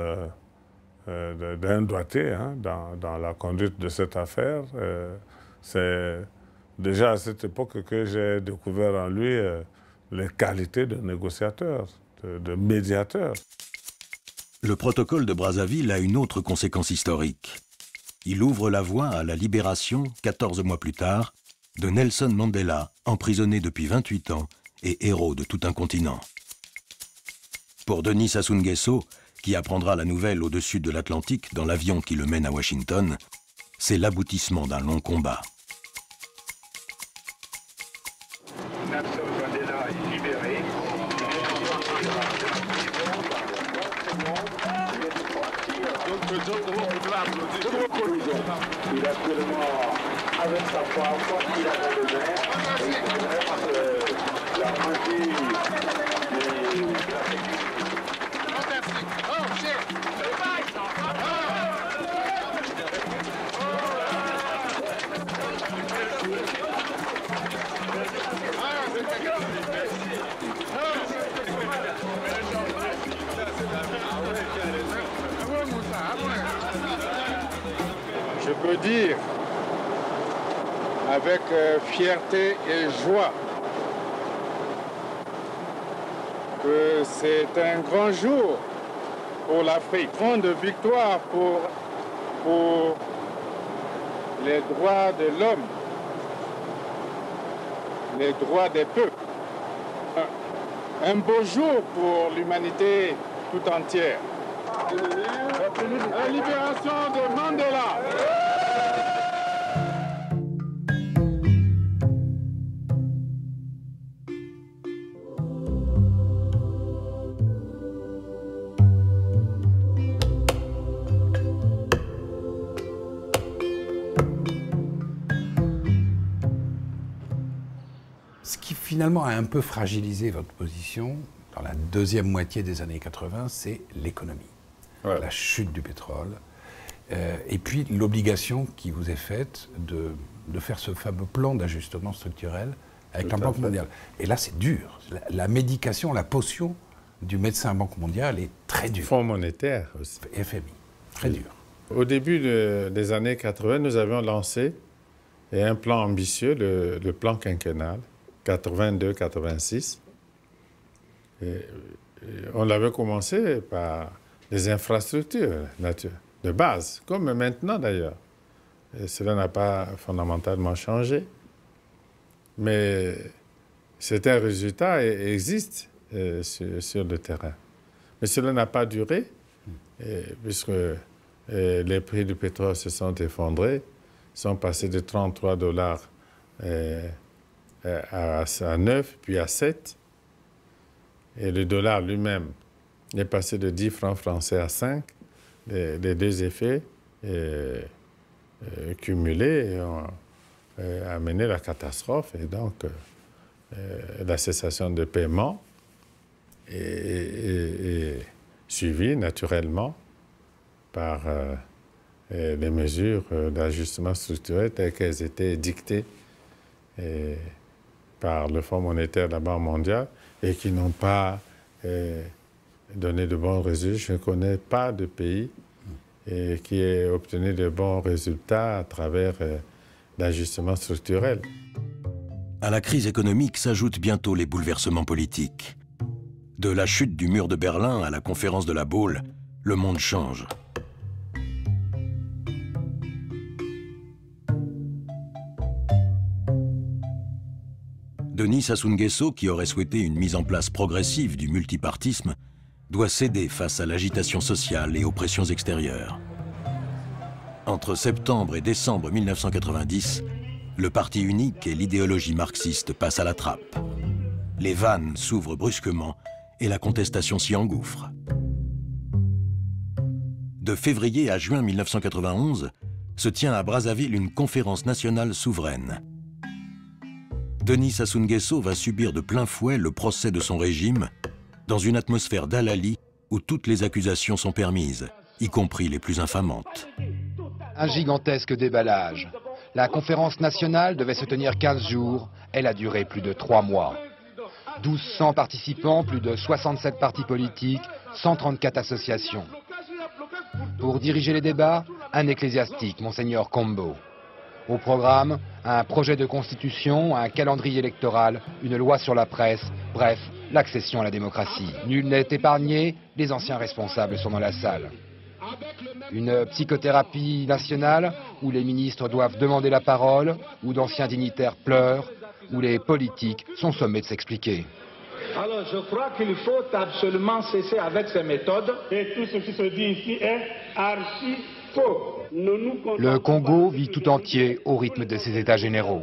Speaker 17: d'un doigté dans la conduite de cette affaire. C'est déjà à cette époque que j'ai découvert en lui les qualités de négociateur, de médiateur.
Speaker 4: Le protocole de Brazzaville a une autre conséquence historique. Il ouvre la voie à la libération, 14 mois plus tard, de Nelson Mandela, emprisonné depuis 28 ans et héros de tout un continent. Pour Denis Sassou Nguesso, qui apprendra la nouvelle au-dessus de l'Atlantique dans l'avion qui le mène à Washington, c'est l'aboutissement d'un long combat.
Speaker 18: Nelson Mandela est libéré. Il est actuellement avec sa femme, il a dans le bain, et il faudrait la moitié de la sécurité.
Speaker 2: Je peux dire avec fierté et joie que c'est un grand jour pour l'Afrique, grande victoire pour les droits de l'homme, les droits des peuples. Un beau jour pour l'humanité tout entière. La libération de Mandela.
Speaker 5: Ce qui finalement a un peu fragilisé votre position dans la deuxième moitié des années 80, c'est l'économie. Voilà. La chute du pétrole, et puis l'obligation qui vous est faite de faire ce fameux plan d'ajustement structurel avec la Banque mondiale. Et là, c'est dur. La médication, la potion du médecin Banque mondiale est très dure.
Speaker 2: Fonds monétaire aussi.
Speaker 5: FMI, très dur.
Speaker 2: Au début des années 80, nous avions lancé un plan ambitieux, le plan quinquennal, 82-86. On l'avait commencé par les infrastructures de base, comme maintenant d'ailleurs. Cela n'a pas fondamentalement changé. Mais c'est un résultat et existe sur le terrain. Mais cela n'a pas duré, puisque les prix du pétrole se sont effondrés, sont passés de $33 à 9, puis à 7. Et le dollar lui-même est passé de 10 francs français à 5. Les deux effets cumulés ont amené la catastrophe et donc la cessation de paiement est suivie naturellement par les mesures d'ajustement structurel telles qu'elles étaient dictées par le Fonds monétaire de la Banque mondiale et qui n'ont pas donné de bons résultats. Je ne connais pas de pays qui ait obtenu de bons résultats à travers l'ajustement structurel.
Speaker 4: À la crise économique s'ajoutent bientôt les bouleversements politiques. De la chute du mur de Berlin à la conférence de La Baule, le monde change. Denis Sassou Nguesso, qui aurait souhaité une mise en place progressive du multipartisme, doit céder face à l'agitation sociale et aux pressions extérieures. Entre septembre et décembre 1990, le parti unique et l'idéologie marxiste passent à la trappe. Les vannes s'ouvrent brusquement et la contestation s'y engouffre. De février à juin 1991, se tient à Brazzaville une conférence nationale souveraine. Denis Sassou Nguesso va subir de plein fouet le procès de son régime dans une atmosphère d'hallali où toutes les accusations sont permises, y compris les plus infamantes.
Speaker 19: Un gigantesque déballage. La conférence nationale devait se tenir 15 jours. Elle a duré plus de 3 mois. 1200 participants, plus de 67 partis politiques, 134 associations. Pour diriger les débats, un ecclésiastique, Monseigneur Kombo. Au programme, un projet de constitution, un calendrier électoral, une loi sur la presse, bref, l'accession à la démocratie. Nul n'est épargné, les anciens responsables sont dans la salle. Une psychothérapie nationale, où les ministres doivent demander la parole, où d'anciens dignitaires pleurent, où les politiques sont sommés de s'expliquer.
Speaker 11: Alors je crois qu'il faut absolument cesser avec ces méthodes. Et tout ce qui se dit ici est archi faux.
Speaker 19: Le Congo vit tout entier au rythme de ses états généraux.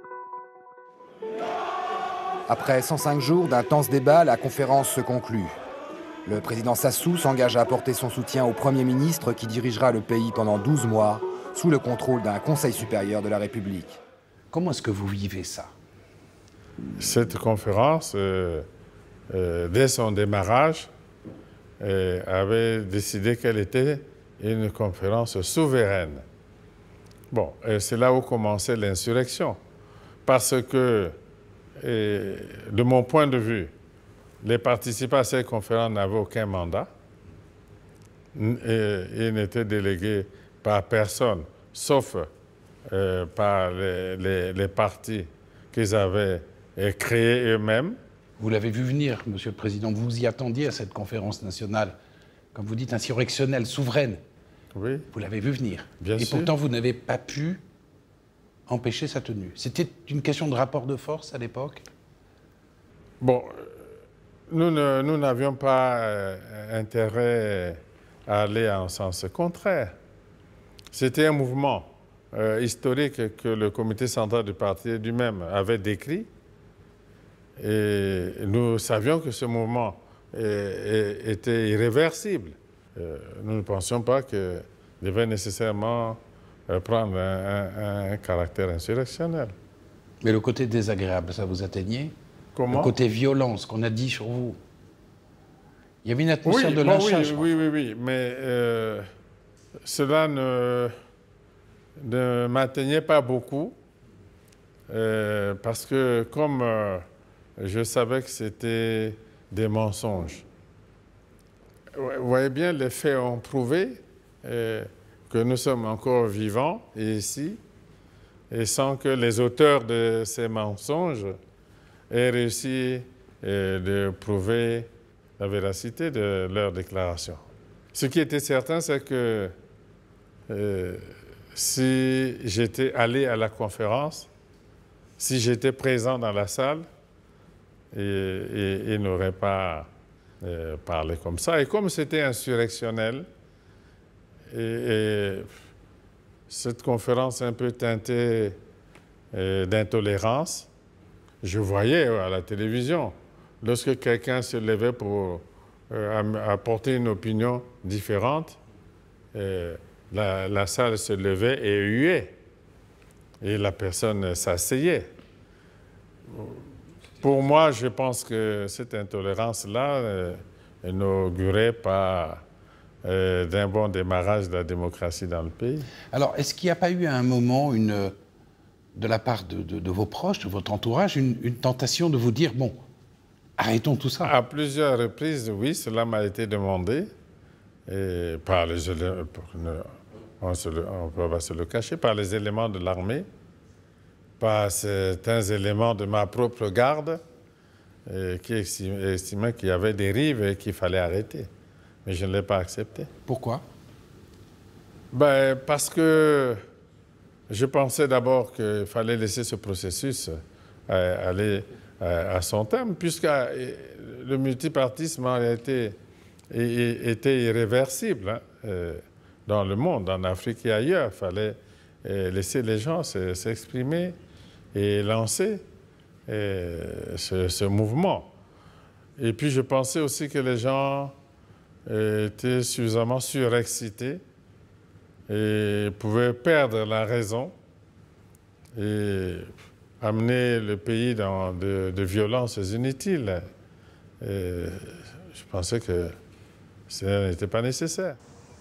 Speaker 19: Après 105 jours d'intenses débats, la conférence se conclut. Le président Sassou s'engage à apporter son soutien au Premier ministre qui dirigera le pays pendant 12 mois sous le contrôle d'un Conseil supérieur de la République.
Speaker 5: Comment est-ce que vous vivez ça?
Speaker 2: Cette conférence, dès son démarrage, avait décidé qu'elle était une conférence souveraine. Bon, c'est là où commençait l'insurrection. Parce que, de mon point de vue, les participants à cette conférence n'avaient aucun mandat. Ils n'étaient délégués par personne, sauf par les partis qu'ils avaient créés eux-mêmes.
Speaker 5: Vous l'avez vu venir, Monsieur le Président, vous vous y attendiez à cette conférence nationale, comme vous dites, insurrectionnelle, souveraine.
Speaker 2: Oui.
Speaker 5: Vous l'avez vu venir.
Speaker 2: Bien sûr.
Speaker 5: Et pourtant, vous n'avez pas pu empêcher sa tenue. C'était une question de rapport de force à l'époque?
Speaker 2: Bon, nous n'avions pas intérêt à aller en sens contraire. C'était un mouvement historique que le comité central du parti lui-même avait décrit. Et nous savions que ce mouvement était irréversible. Nous ne pensions pas qu'il devait nécessairement prendre un caractère insurrectionnel.
Speaker 5: Mais le côté désagréable, ça vous atteignait?
Speaker 2: Comment?
Speaker 5: Le côté violence qu'on a dit sur vous. Il y avait une atmosphère de lynchage.
Speaker 2: Oui, mais cela ne m'atteignait pas beaucoup parce que comme je savais que c'était des mensonges. Vous voyez bien, les faits ont prouvé que nous sommes encore vivants ici, et sans que les auteurs de ces mensonges aient réussi de prouver la véracité de leurs déclarations. Ce qui était certain, c'est que si j'étais allé à la conférence, si j'étais présent dans la salle, ils n'auraient pas parlé comme ça. Et comme c'était insurrectionnel, et cette conférence un peu teintée d'intolérance, je voyais à la télévision, lorsque quelqu'un se levait pour apporter une opinion différente, la salle se levait et huait, et la personne s'asseyait. Pour moi, je pense que cette intolérance-là n'augurait pas d'un bon démarrage de la démocratie dans le pays.
Speaker 5: Alors, est-ce qu'il n'y a pas eu à un moment, de la part de vos proches, de votre entourage, une tentation de vous dire, bon, arrêtons tout ça?
Speaker 2: À plusieurs reprises, oui, cela m'a été demandé, et par les éléments, on ne peut pas se le cacher, par les éléments de l'armée, par certains éléments de ma propre garde qui estimaient qu'il y avait des dérives et qu'il fallait arrêter. Mais je ne l'ai pas accepté.
Speaker 5: Pourquoi?
Speaker 2: Parce que je pensais d'abord qu'il fallait laisser ce processus aller à son terme, puisque le multipartisme en réalité était irréversible dans le monde, en Afrique et ailleurs. Il fallait laisser les gens s'exprimer et lancer ce mouvement. Et puis je pensais aussi que les gens étaient suffisamment surexcités et pouvaient perdre la raison et amener le pays dans de violences inutiles. Et je pensais que ça n'était pas nécessaire.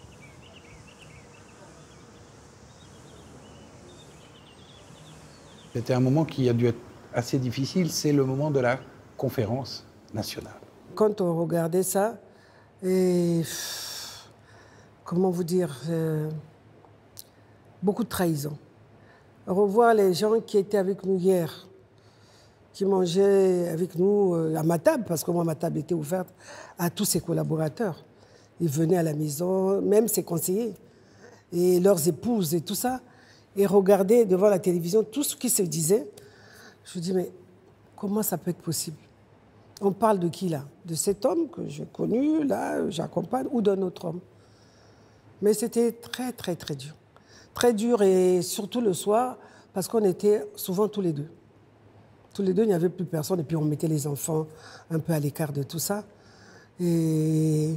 Speaker 5: C'était un moment qui a dû être assez difficile, c'est le moment de la conférence nationale.
Speaker 13: Quand on regardait ça, et comment vous dire, beaucoup de trahison. Revoir les gens qui étaient avec nous hier, qui mangeaient avec nous à ma table, parce que moi, ma table était ouverte à tous ses collaborateurs. Ils venaient à la maison, même ses conseillers, et leurs épouses et tout ça, et regarder devant la télévision tout ce qui se disait. Je me dis, mais comment ça peut être possible? On parle de qui, là? De cet homme que j'ai connu, là, j'accompagne, ou d'un autre homme? Mais c'était très, très, très dur. Très dur, et surtout le soir, parce qu'on était souvent tous les deux. Tous les deux, il n'y avait plus personne, et puis on mettait les enfants un peu à l'écart de tout ça. Et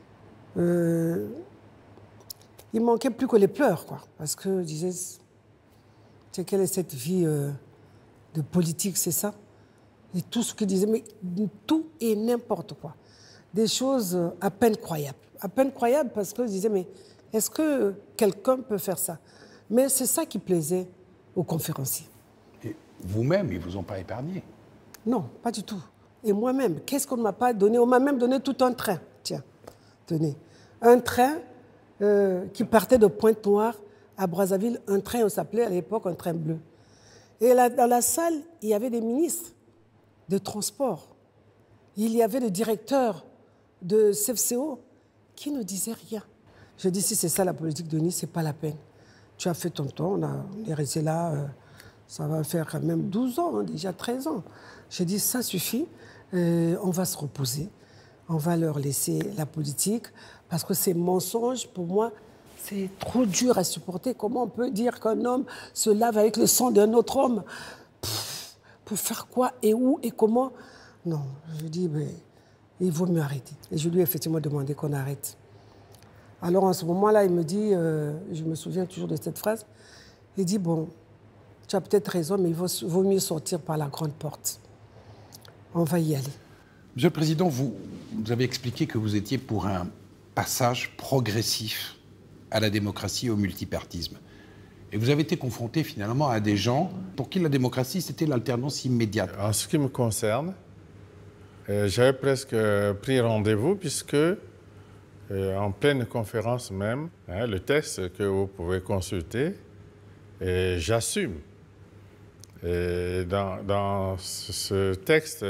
Speaker 13: il manquait plus que les pleurs, quoi. Parce que je disais, quelle est cette vie de politique, c'est ça? Et tout ce qu'il disait, mais tout et n'importe quoi. Des choses à peine croyables. À peine croyables parce que je disais, mais est-ce que quelqu'un peut faire ça? Mais c'est ça qui plaisait aux conférenciers.
Speaker 5: Et vous-même, ils ne vous ont pas épargné?
Speaker 13: Non, pas du tout. Et moi-même, qu'est-ce qu'on ne m'a pas donné? On m'a même donné tout un train. Tiens, tenez. Un train qui partait de Pointe-Noire à Brazzaville un train, on s'appelait à l'époque un train bleu. Et là, dans la salle, il y avait des ministres de transport. Il y avait le directeur de CFCO qui ne disait rien. Je dis, si c'est ça la politique de Denis, ce n'est pas la peine. Tu as fait ton temps, on est resté là, ça va faire quand même 12 ans, hein, déjà 13 ans. Je dis, ça suffit, on va se reposer, on va leur laisser la politique, parce que ces mensonges, pour moi, c'est trop dur à supporter. Comment on peut dire qu'un homme se lave avec le sang d'un autre homme? Pour faire quoi et où et comment? Non, je dis, mais il vaut mieux arrêter. Et je lui ai effectivement demandé qu'on arrête. Alors en ce moment-là, il me dit, je me souviens toujours de cette phrase, il dit, bon, tu as peut-être raison, mais il vaut mieux sortir par la grande porte. On va y aller.
Speaker 5: Monsieur le Président, vous avez expliqué que vous étiez pour un passage progressif à la démocratie et au multipartisme. Et vous avez été confronté finalement à des gens pour qui la démocratie, c'était l'alternance immédiate.
Speaker 2: En ce qui me concerne, j'avais presque pris rendez-vous puisque, en pleine conférence même, hein, le texte que vous pouvez consulter, j'assume. Et dans ce texte,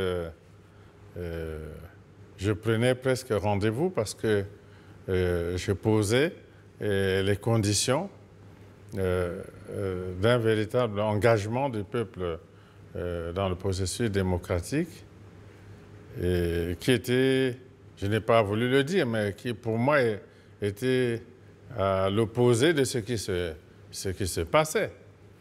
Speaker 2: je prenais presque rendez-vous parce que je posais les conditions d'un véritable engagement du peuple dans le processus démocratique, et qui était, je n'ai pas voulu le dire, mais qui pour moi était à l'opposé de ce qui se passait.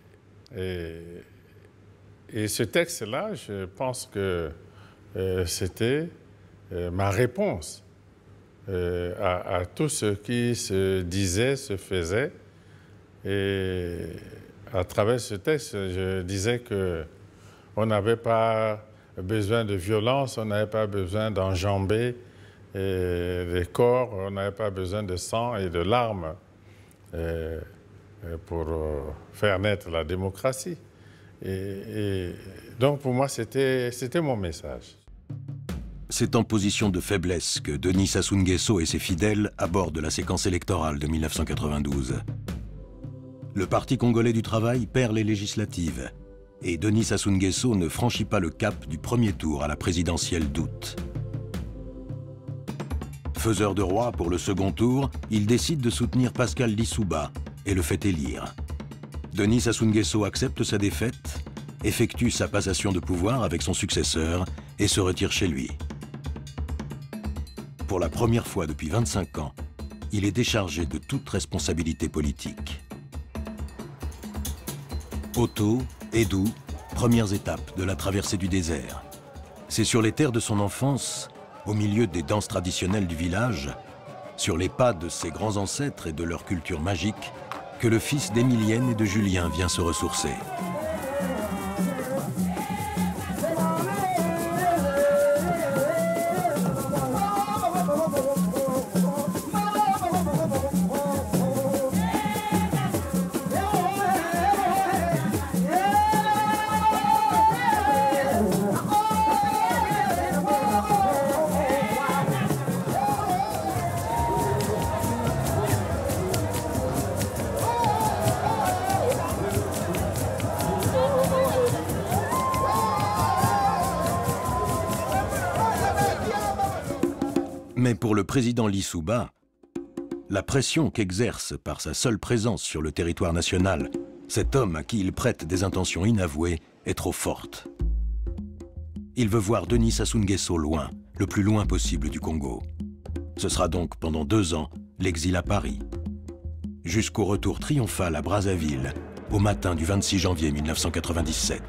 Speaker 2: Et ce texte-là, je pense que c'était ma réponse à tout ce qui se disait, se faisait. Et à travers ce texte, je disais qu'on n'avait pas besoin de violence, on n'avait pas besoin d'enjamber les corps, on n'avait pas besoin de sang et de larmes pour faire naître la démocratie. Et donc pour moi, c'était mon message.
Speaker 4: C'est en position de faiblesse que Denis Sassou Nguesso et ses fidèles abordent la séquence électorale de 1992. Le Parti congolais du travail perd les législatives et Denis Sassou Nguesso ne franchit pas le cap du premier tour à la présidentielle d'août. Faiseur de roi pour le second tour, il décide de soutenir Pascal Lissouba et le fait élire. Denis Sassou Nguesso accepte sa défaite, effectue sa passation de pouvoir avec son successeur et se retire chez lui. Pour la première fois depuis 25 ans, il est déchargé de toute responsabilité politique. Otto, Edou, premières étapes de la traversée du désert. C'est sur les terres de son enfance, au milieu des danses traditionnelles du village, sur les pas de ses grands ancêtres et de leur culture magique, que le fils d'Émilienne et de Julien vient se ressourcer. Mais pour le président Lissouba, la pression qu'exerce par sa seule présence sur le territoire national cet homme à qui il prête des intentions inavouées est trop forte. Il veut voir Denis Sassou Nguesso loin, le plus loin possible du Congo. Ce sera donc pendant 2 ans l'exil à Paris, jusqu'au retour triomphal à Brazzaville au matin du 26 janvier 1997.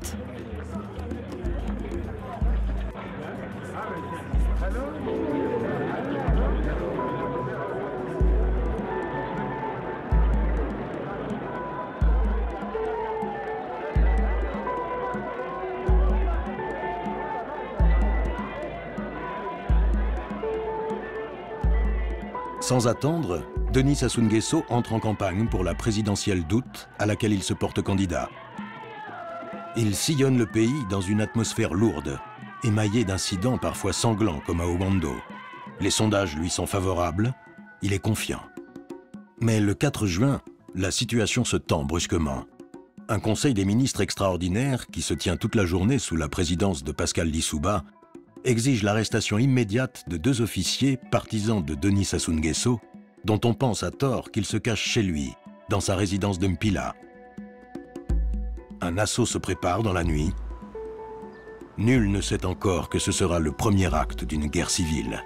Speaker 4: Sans attendre, Denis Sassou Nguesso entre en campagne pour la présidentielle d'août à laquelle il se porte candidat. Il sillonne le pays dans une atmosphère lourde, émaillée d'incidents parfois sanglants comme à Ouando. Les sondages lui sont favorables, il est confiant. Mais le 4 juin, la situation se tend brusquement. Un conseil des ministres extraordinaire, qui se tient toute la journée sous la présidence de Pascal Lissouba, exige l'arrestation immédiate de 2 officiers partisans de Denis Sassou Nguesso, dont on pense à tort qu'il se cache chez lui, dans sa résidence de Mpila. Un assaut se prépare dans la nuit. Nul ne sait encore que ce sera le premier acte d'une guerre civile.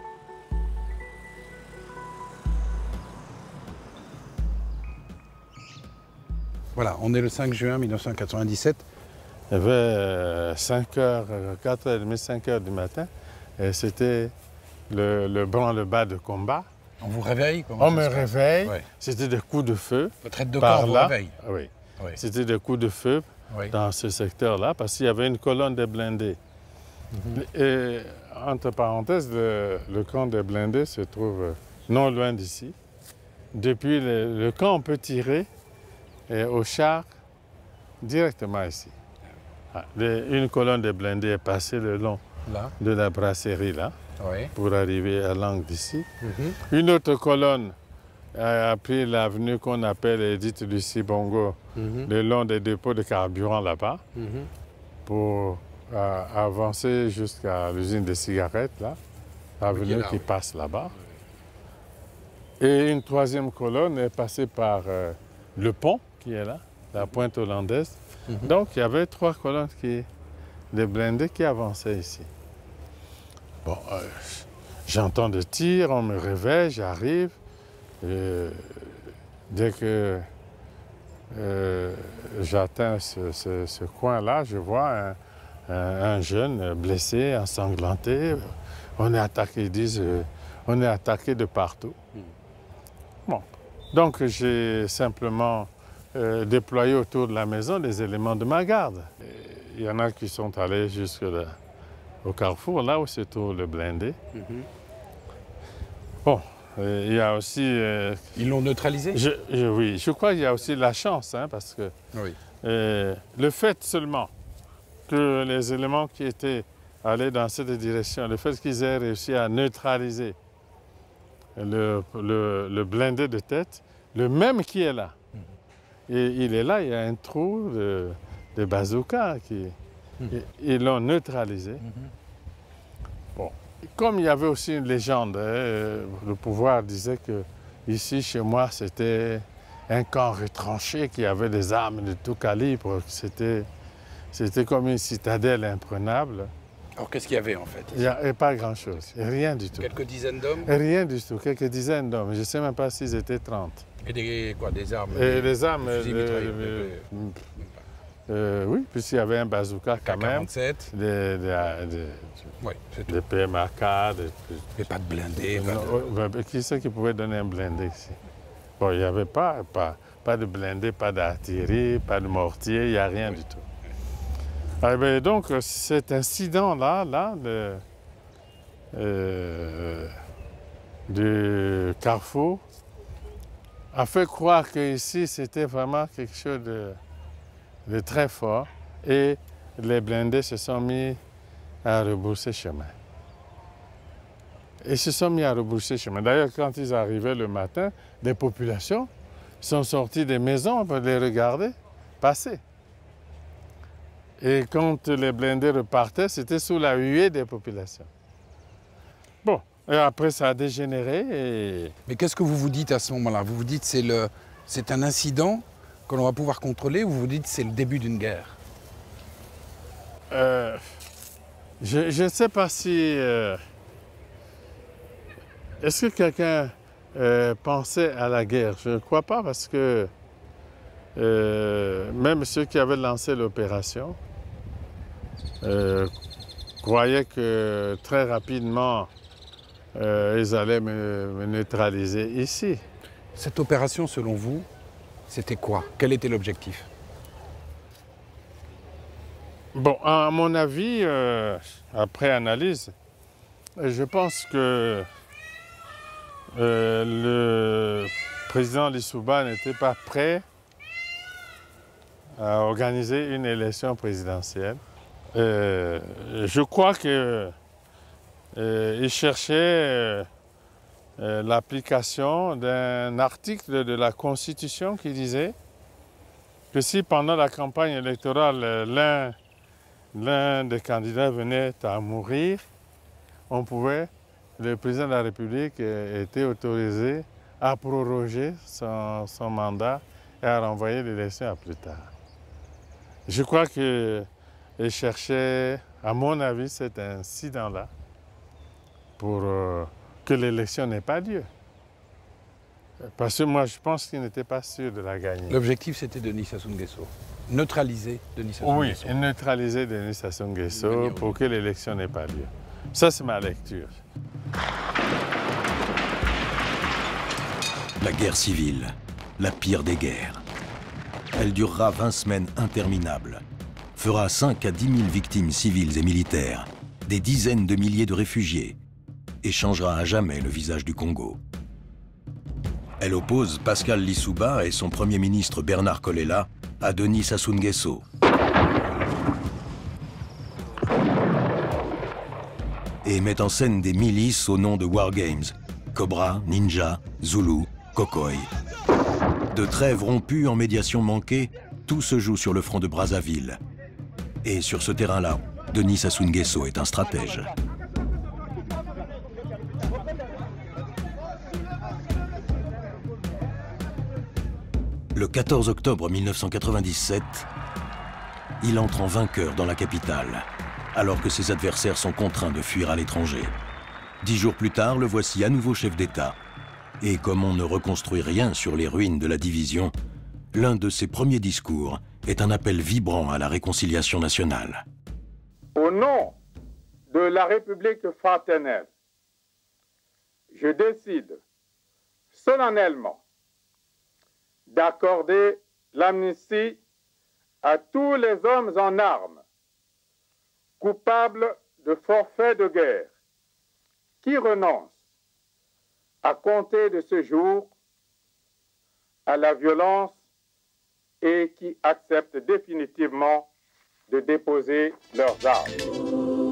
Speaker 5: Voilà, on est le 5 juin 1997.
Speaker 2: Il y avait 4h30, 5h du matin, et c'était le branle-bas de combat.
Speaker 5: On vous réveille?
Speaker 2: On me réveille, ouais. C'était des coups de feu.
Speaker 5: Votre aide de camp vous réveille?
Speaker 2: Oui, oui. C'était des coups de feu dans ce secteur-là, parce qu'il y avait une colonne de blindés. Et entre parenthèses, le camp des blindés se trouve non loin d'ici. Depuis le camp, on peut tirer au char directement ici. Une colonne de blindés est passée le long de la brasserie là, pour arriver à l'angle d'ici. Une autre colonne a pris l'avenue qu'on appelle Edith Lucie Bongo, le long des dépôts de carburant là-bas, pour avancer jusqu'à l'usine de cigarettes, là, l'avenue qui passe là-bas. Et une troisième colonne est passée par le pont qui est là, la pointe hollandaise. Donc il y avait 3 colonnes de blindés qui avançaient ici. Bon, j'entends des tirs, on me réveille, j'arrive. Dès que j'atteins ce coin-là, je vois un jeune blessé, ensanglanté. On est attaqué, ils disent, on est attaqué de partout. Bon, donc j'ai simplement déployé autour de la maison des éléments de ma garde. Il y en a qui sont allés jusqu'au carrefour, là où se trouve le blindé. Bon, il y a aussi...
Speaker 5: Ils l'ont neutralisé?
Speaker 2: Oui, je crois qu'il y a aussi la chance, hein, parce que le fait seulement que les éléments qui étaient allés dans cette direction, le fait qu'ils aient réussi à neutraliser le blindé de tête, le même qui est là. Et il est là, il y a un trou de bazooka ils l'ont neutralisé. Bon. Comme il y avait aussi une légende, le pouvoir disait que ici, chez moi, c'était un camp retranché qui avait des armes de tout calibre. C'était comme une citadelle imprenable.
Speaker 5: Alors qu'est-ce qu'il y avait en fait?
Speaker 2: Il n'y avait pas grand-chose, rien du tout.
Speaker 5: Quelques dizaines d'hommes?
Speaker 2: Rien du tout, quelques dizaines d'hommes. Je ne sais même pas s'ils étaient 30.
Speaker 5: Et des armes?
Speaker 2: Et des armes,
Speaker 5: oui,
Speaker 2: puisqu'il y avait un bazooka quand même. Des PMAK.
Speaker 5: Mais pas de blindés.
Speaker 2: Qui c'est qui pouvait donner un blindé ici? Bon, il n'y avait pas de blindé, pas d'artillerie, pas de mortier, il n'y a rien du tout. Ah, ben, donc cet incident-là, du carrefour, a fait croire qu'ici, c'était vraiment quelque chose de très fort. Et les blindés se sont mis à rebrousser chemin. Ils se sont mis à rebrousser chemin. D'ailleurs, quand ils arrivaient le matin, des populations sont sorties des maisons pour les regarder passer. Et quand les blindés repartaient, c'était sous la huée des populations. Bon, et après ça a dégénéré.
Speaker 5: Mais qu'est-ce que vous vous dites à ce moment-là? Vous vous dites c'est un incident que l'on va pouvoir contrôler, ou vous vous dites c'est le début d'une guerre?
Speaker 2: Je ne sais pas si... Est-ce que quelqu'un pensait à la guerre? Je ne crois pas, parce que même ceux qui avaient lancé l'opération croyaient que très rapidement ils allaient me neutraliser ici.
Speaker 5: Cette opération, selon vous, c'était quoi? Quel était l'objectif?
Speaker 2: Bon, à mon avis, après analyse, je pense que le président Lissouba n'était pas prêt à organiser une élection présidentielle. Je crois qu'il cherchait l'application d'un article de la Constitution qui disait que si pendant la campagne électorale, l'un des candidats venait à mourir, le président de la République était autorisé à proroger son mandat et à renvoyer l'élection à plus tard. Je crois qu'il cherchait, à mon avis, cet incident-là pour que l'élection n'ait pas lieu. Parce que moi, je pense qu'il n'était pas sûr de la gagner.
Speaker 5: L'objectif, c'était Denis Sassou Nguesso. Neutraliser Denis Sassou Nguesso.
Speaker 2: Oui, neutraliser Denis Sassou Nguesso pour que l'élection n'ait pas lieu. Ça, c'est ma lecture.
Speaker 4: La guerre civile, la pire des guerres. Elle durera 20 semaines interminables, fera 5 à 10 000 victimes civiles et militaires, des dizaines de milliers de réfugiés, et changera à jamais le visage du Congo. Elle oppose Pascal Lissouba et son Premier ministre Bernard Kolela à Denis Sassou Nguesso. Et met en scène des milices au nom de War Games, Cobra, Ninja, Zulu, Kokoy. De trêves rompues en médiation manquée, tout se joue sur le front de Brazzaville. Et sur ce terrain-là, Denis Sassou Nguesso est un stratège. Le 14 octobre 1997, il entre en vainqueur dans la capitale, alors que ses adversaires sont contraints de fuir à l'étranger. 10 jours plus tard, le voici à nouveau chef d'État. Et comme on ne reconstruit rien sur les ruines de la division, l'un de ses premiers discours est un appel vibrant à la réconciliation nationale.
Speaker 20: Au nom de la République fraternelle, je décide solennellement d'accorder l'amnistie à tous les hommes en armes coupables de forfait de guerre qui renoncent à compter de ce jour à la violence et qui acceptent définitivement de déposer leurs armes.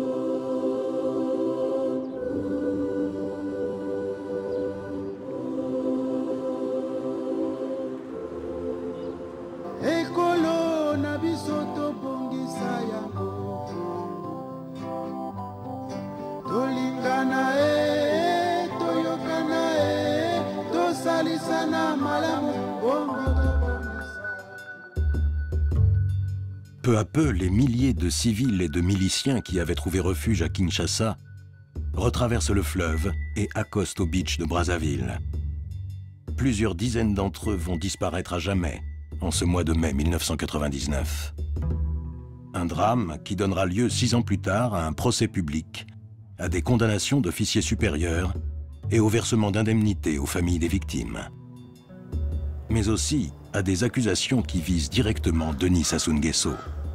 Speaker 4: Peu à peu, les milliers de civils et de miliciens qui avaient trouvé refuge à Kinshasa retraversent le fleuve et accostent au beach de Brazzaville. Plusieurs dizaines d'entre eux vont disparaître à jamais en ce mois de mai 1999. Un drame qui donnera lieu 6 ans plus tard à un procès public, à des condamnations d'officiers supérieurs et au versement d'indemnités aux familles des victimes. Mais aussi à des accusations qui visent directement Denis Sassou Nguesso.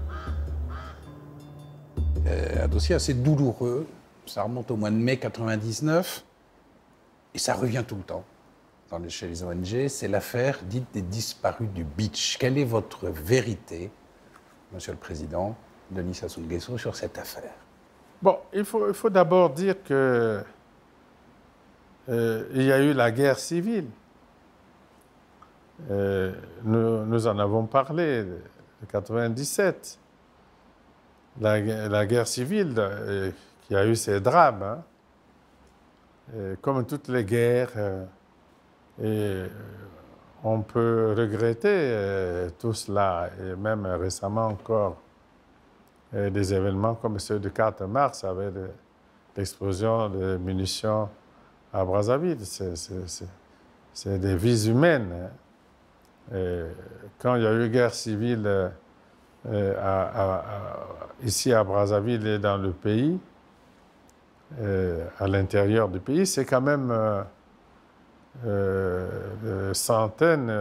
Speaker 5: Un dossier assez douloureux, ça remonte au mois de mai 1999, et ça revient tout le temps chez les ONG, c'est l'affaire dite des disparus du beach. Quelle est votre vérité, Monsieur le Président, Denis Sassou Nguesso, sur cette affaire?
Speaker 2: Bon, il faut d'abord dire que il y a eu la guerre civile. Nous en avons parlé, en 1997. La guerre civile qui a eu ses drames, hein. Comme toutes les guerres, et on peut regretter tout cela, et même récemment encore, des événements comme ceux du 4 mars avec l'explosion de munitions à Brazzaville. C'est des vies humaines, hein. Quand il y a eu guerre civile ici à Brazzaville et dans le pays, à l'intérieur du pays, c'est quand même centaines,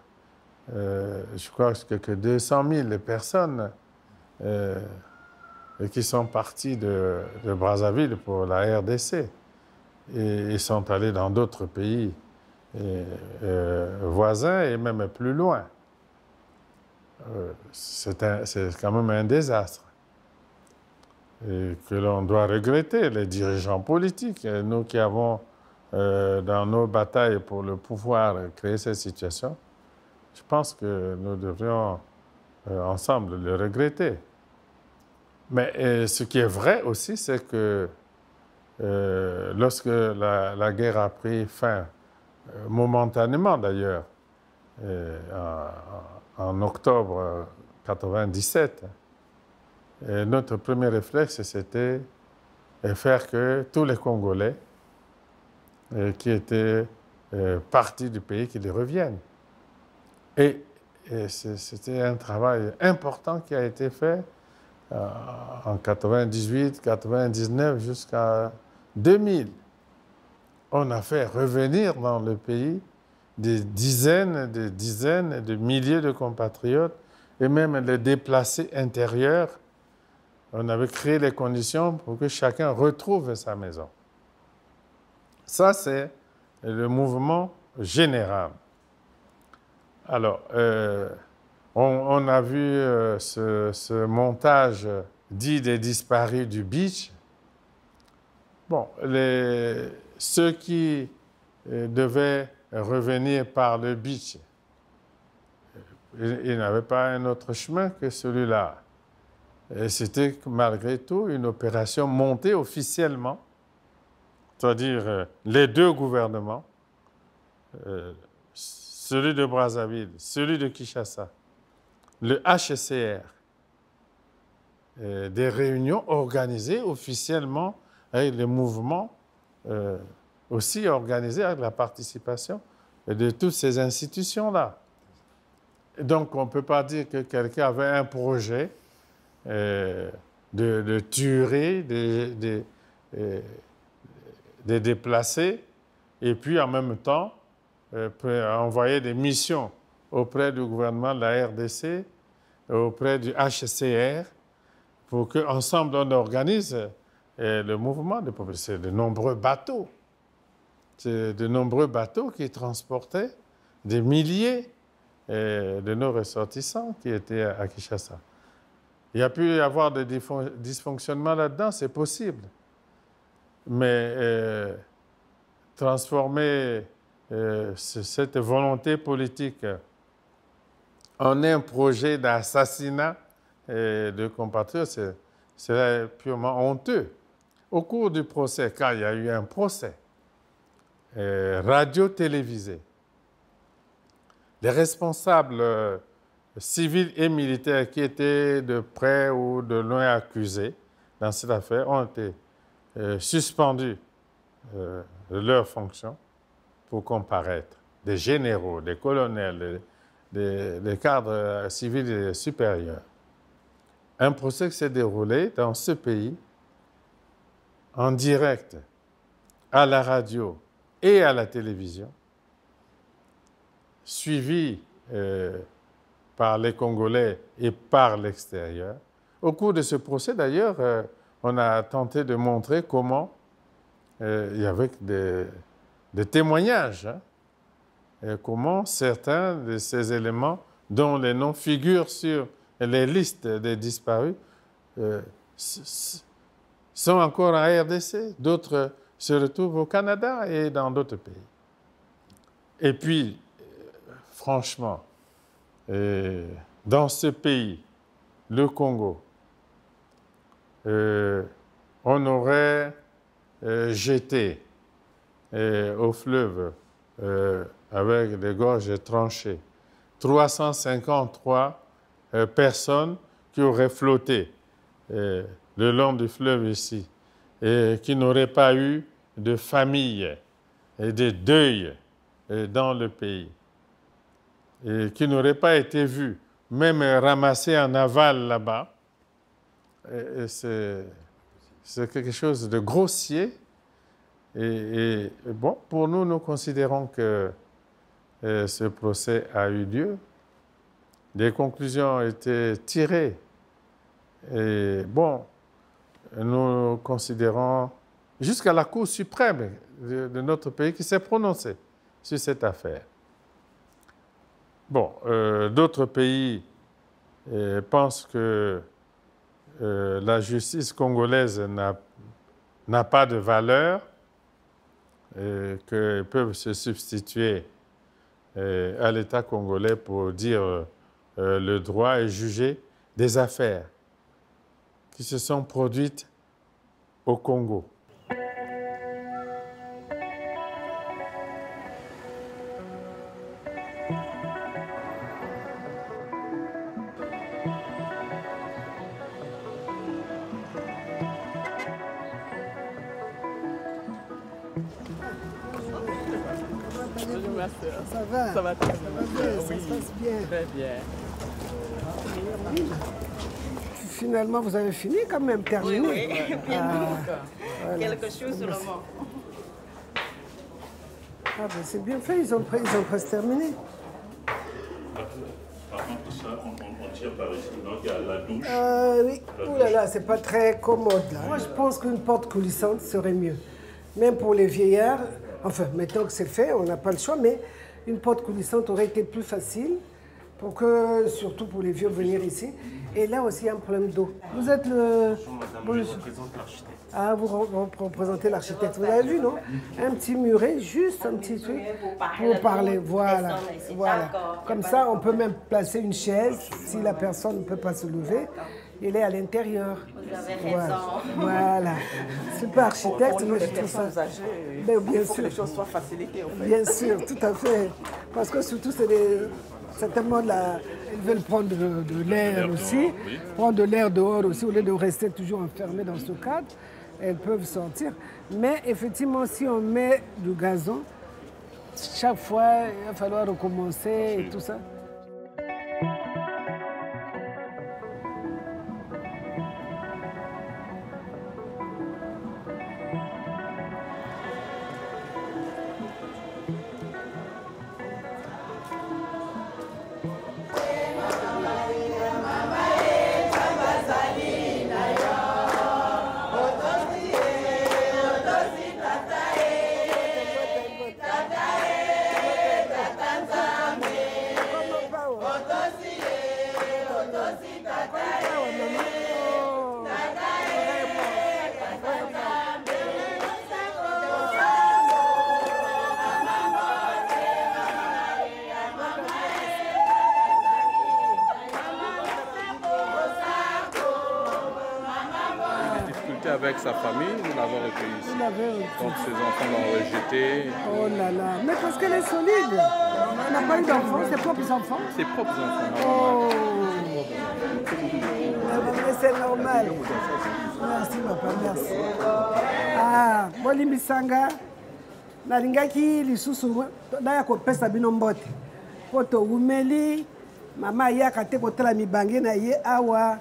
Speaker 2: je crois que 200 000 personnes qui sont parties de Brazzaville pour la RDC et sont allées dans d'autres pays voisins et même plus loin. C'est quand même un désastre et que l'on doit regretter, les dirigeants politiques, nous qui avons dans nos batailles pour le pouvoir créer cette situation, je pense que nous devrions ensemble le regretter. Mais ce qui est vrai aussi, c'est que lorsque la guerre a pris fin, momentanément d'ailleurs, en octobre 1997, notre premier réflexe, c'était faire que tous les Congolais qui étaient partis du pays, qu'ils reviennent. Et c'était un travail important qui a été fait en 98, 99 jusqu'à 2000. On a fait revenir dans le pays des dizaines de milliers de compatriotes et même les déplacés intérieurs. On avait créé les conditions pour que chacun retrouve sa maison. Ça, c'est le mouvement général. Alors, on a vu ce montage dit des disparus du beach. Bon, ceux qui devaient revenir par le beach, ils n'avaient pas un autre chemin que celui-là. Et c'était malgré tout une opération montée officiellement, c'est-à-dire les deux gouvernements, celui de Brazzaville, celui de Kinshasa, le HCR, des réunions organisées officiellement avec les mouvements aussi organisés avec la participation de toutes ces institutions-là. Donc, on ne peut pas dire que quelqu'un avait un projet de tuerie des déplacés et puis en même temps peut envoyer des missions auprès du gouvernement de la RDC, auprès du HCR, pour qu'ensemble on organise le mouvement de population. C'est de nombreux bateaux. C'est de nombreux bateaux qui transportaient des milliers de nos ressortissants qui étaient à Kinshasa. Il y a pu y avoir des dysfonctionnements là-dedans, c'est possible. Mais transformer cette volonté politique en un projet d'assassinat de compatriotes, c'est purement honteux. Au cours du procès, car il y a eu un procès radio-télévisé, les responsables civils et militaires qui étaient de près ou de loin accusés dans cette affaire ont été suspendus de leurs fonctions pour comparaître. Des généraux, des colonels, des cadres civils et supérieurs. Un procès qui s'est déroulé dans ce pays en direct à la radio et à la télévision, suivi par les Congolais et par l'extérieur. Au cours de ce procès, d'ailleurs, on a tenté de montrer comment il y avait des témoignages, et comment certains de ces éléments, dont les noms figurent sur les listes des disparus, sont encore en RDC, d'autres se retrouvent au Canada et dans d'autres pays. Et puis, franchement, dans ce pays, le Congo, on aurait jeté au fleuve avec des gorges tranchées 353 personnes qui auraient flotté le long du fleuve ici et qui n'auraient pas eu de famille et de deuil dans le pays et qui n'auraient pas été vus, même ramassés en aval là-bas. C'est quelque chose de grossier. Et bon, pour nous, nous considérons que ce procès a eu lieu. Des conclusions ont été tirées. Et bon, nous considérons jusqu'à la Cour suprême de notre pays qui s'est prononcée sur cette affaire. Bon, d'autres pays pensent que la justice congolaise n'a pas de valeur. qu'ils peuvent se substituer à l'État congolais pour dire le droit et juger des affaires qui se sont produites au Congo.
Speaker 13: Ça va?
Speaker 21: Ça va très bien.
Speaker 13: Ça se passe bien.
Speaker 21: Très bien.
Speaker 13: Finalement, vous avez fini quand même, terminé.
Speaker 21: Oui, oui.
Speaker 13: Voilà.
Speaker 21: Quelque chose seulement.
Speaker 13: Ah ben c'est bien fait, ils ont presque terminé.
Speaker 22: Par contre, ça, on tire par ici, donc il y a la douche.
Speaker 13: Oui. Ouh là là, c'est pas très commode là. Moi, je pense qu'une porte coulissante serait mieux. Même pour les vieillards, enfin, maintenant que c'est fait, on n'a pas le choix, mais une porte coulissante aurait été plus facile, pour que, surtout pour les vieux, venir ici. Et là aussi, il y a un problème d'eau. Vous êtes le...
Speaker 22: Bonjour, madame, je représente l'architecte.
Speaker 13: Ah, vous représentez l'architecte. Vous avez vu, non? Un petit muret, juste un petit truc pour parler. Voilà. Voilà. Comme ça, on peut même placer une chaise si la personne ne peut pas se lever. Il est à l'intérieur.
Speaker 21: Vous avez raison.
Speaker 13: Voilà. Super architecte.
Speaker 21: Pour
Speaker 13: moi,
Speaker 21: les
Speaker 13: je trouve ça.
Speaker 21: personnes âgées,
Speaker 13: Mais bien
Speaker 21: il faut
Speaker 13: sûr.
Speaker 21: que les choses soient facilitées, en fait.
Speaker 13: Bien sûr, tout à fait. Parce que surtout, certainement, ils veulent prendre de l'air aussi, prendre de l'air dehors aussi, au lieu de rester toujours enfermés dans ce cadre. Elles peuvent sortir. Mais effectivement, si on met du gazon, chaque fois, il va falloir recommencer et tout ça.
Speaker 23: Avec sa famille, nous l'avons recueilli ici. Donc ses enfants l'ont rejeté.
Speaker 13: Oh là là, mais parce qu'elle est solide. Elle n'a pas eu d'enfants, ses propres enfants.
Speaker 23: Ses propres enfants.
Speaker 13: Oh. Mais c'est normal. Merci papa, merci. Ah, Boli Misanga, nalingaki lisusu naya kopesa bino mbote. Poto umeli, mama yaka te kotala mibange na ye awa.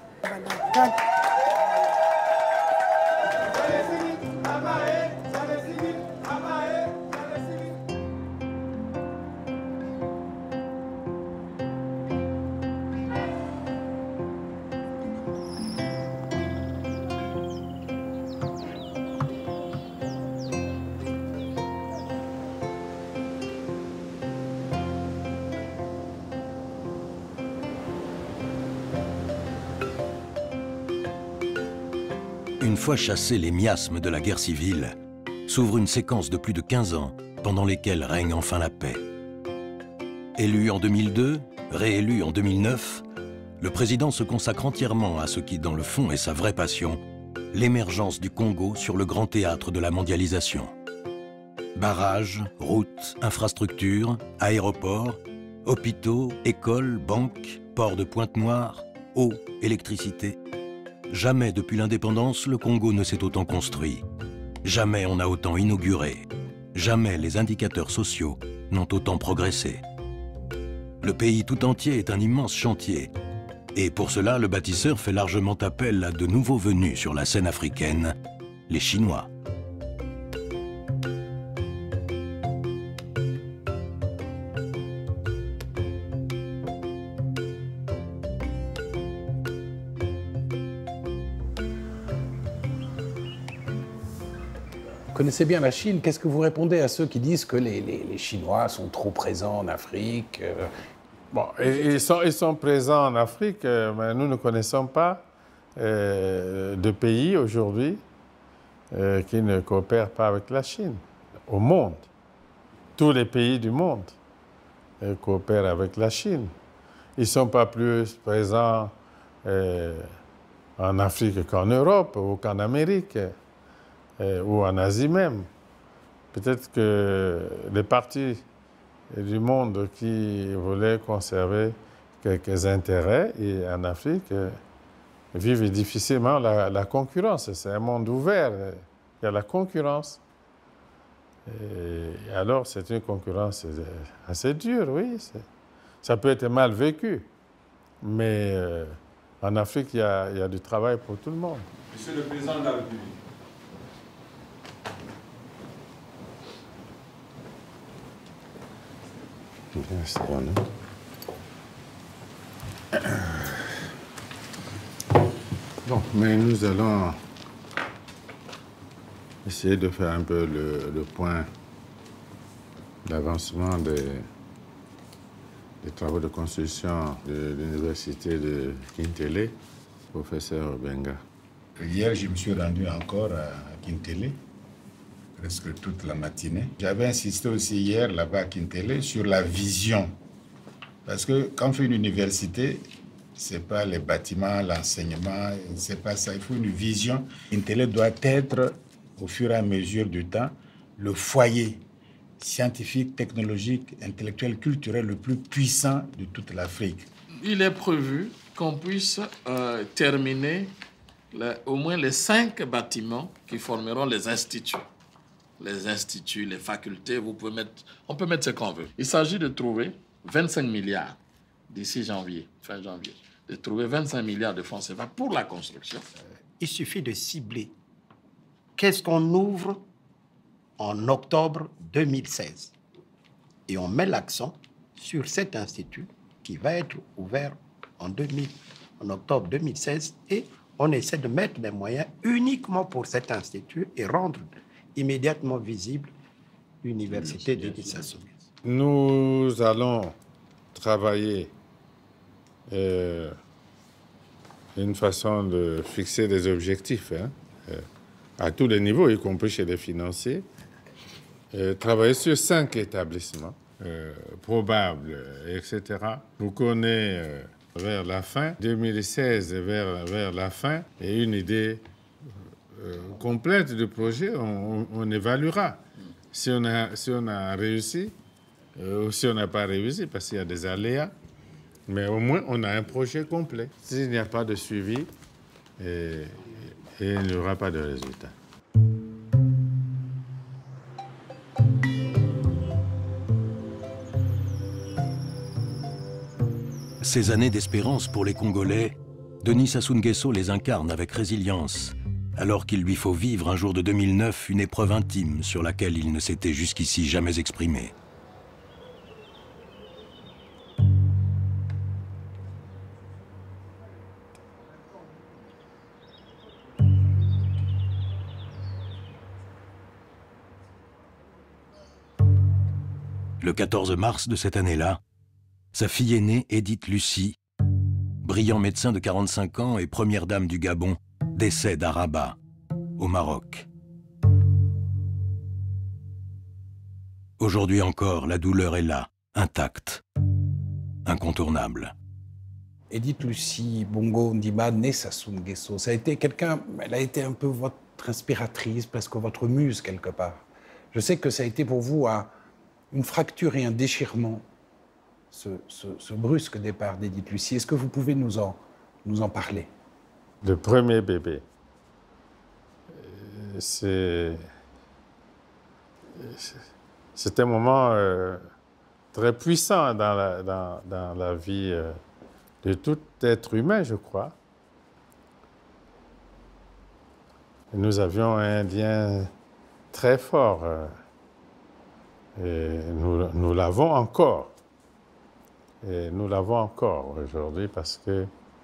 Speaker 4: Une fois chassés les miasmes de la guerre civile, s'ouvre une séquence de plus de 15 ans pendant lesquels règne enfin la paix. Élu en 2002, réélu en 2009, le président se consacre entièrement à ce qui, dans le fond, est sa vraie passion, l'émergence du Congo sur le grand théâtre de la mondialisation. Barrages, routes, infrastructures, aéroports, hôpitaux, écoles, banques, ports de Pointe-Noire, eau, électricité. Jamais depuis l'indépendance, le Congo ne s'est autant construit. Jamais on n'a autant inauguré. Jamais les indicateurs sociaux n'ont autant progressé. Le pays tout entier est un immense chantier. Et pour cela, le bâtisseur fait largement appel à de nouveaux venus sur la scène africaine, les Chinois.
Speaker 5: Vous connaissez bien la Chine, qu'est-ce que vous répondez à ceux qui disent que les Chinois sont trop présents en Afrique?
Speaker 2: Bon, ils sont présents en Afrique, mais nous ne connaissons pas de pays aujourd'hui qui ne coopèrent pas avec la Chine. au monde. Tous les pays du monde coopèrent avec la Chine. Ils ne sont pas plus présents en Afrique qu'en Europe ou qu'en Amérique ou en Asie même. Peut-être que les partis du monde qui voulaient conserver quelques intérêts et en Afrique vivent difficilement la concurrence. C'est un monde ouvert, il y a la concurrence. Et alors c'est une concurrence assez dure, oui. Ça peut être mal vécu, mais en Afrique, il y a du travail pour tout le monde.
Speaker 1: Monsieur le Président de la République.
Speaker 2: Merci, bon, mais nous allons essayer de faire un peu le point d'avancement des travaux de construction de l'université de Kintélé, professeur Benga.
Speaker 3: Hier, je me suis rendu encore à Kintélé, presque toute la matinée. J'avais insisté aussi hier, là-bas à Kintélé, sur la vision. Parce que quand on fait une université, ce n'est pas les bâtiments, l'enseignement, c'est pas ça. Il faut une vision. Kintélé doit être, au fur et à mesure du temps, le foyer scientifique, technologique, intellectuel, culturel le plus puissant de toute l'Afrique.
Speaker 6: Il est prévu qu'on puisse terminer au moins les 5 bâtiments qui formeront les instituts. Les instituts, les facultés, on peut mettre ce qu'on veut. Il s'agit de trouver 25 milliards d'ici janvier, fin janvier, de trouver 25 milliards de francs CFA pour la construction.
Speaker 24: Il suffit de cibler. Qu'est-ce qu'on ouvre en octobre 2016? Et on met l'accent sur cet institut qui va être ouvert en octobre 2016 et on essaie de mettre des moyens uniquement pour cet institut et rendre immédiatement visible l'université de Sassou Nguesso.
Speaker 2: Nous allons travailler une façon de fixer des objectifs à tous les niveaux, y compris chez les financiers. Travailler sur 5 établissements probables, etc. Vous connaissez vers la fin, 2016 vers la fin, et une idée complète du projet, on évaluera si on a réussi ou si on n'a pas réussi, parce qu'il y a des aléas, mais au moins on a un projet complet. S'il n'y a pas de suivi, il n'y aura pas de résultat.
Speaker 4: Ces années d'espérance pour les Congolais, Denis Sassou Nguesso les incarne avec résilience, alors qu'il lui faut vivre un jour de 2009 une épreuve intime sur laquelle il ne s'était jusqu'ici jamais exprimé. Le 14 mars de cette année-là, sa fille aînée, Edith Lucie, brillant médecin de 45 ans et première dame du Gabon, décède à Rabat, au Maroc. Aujourd'hui encore, la douleur est là, intacte, incontournable.
Speaker 5: Edith Lucie Bongo Ndima, née Sassou Nguesso, ça a été quelqu'un, elle a été un peu votre inspiratrice, presque votre muse quelque part. Je sais que ça a été pour vous une fracture et un déchirement, ce brusque départ d'Edith Lucie. Est-ce que vous pouvez nous en parler?
Speaker 2: Le premier bébé, c'est un moment très puissant dans la vie de tout être humain, je crois. Nous avions un lien très fort et nous l'avons encore. Et nous l'avons encore aujourd'hui parce que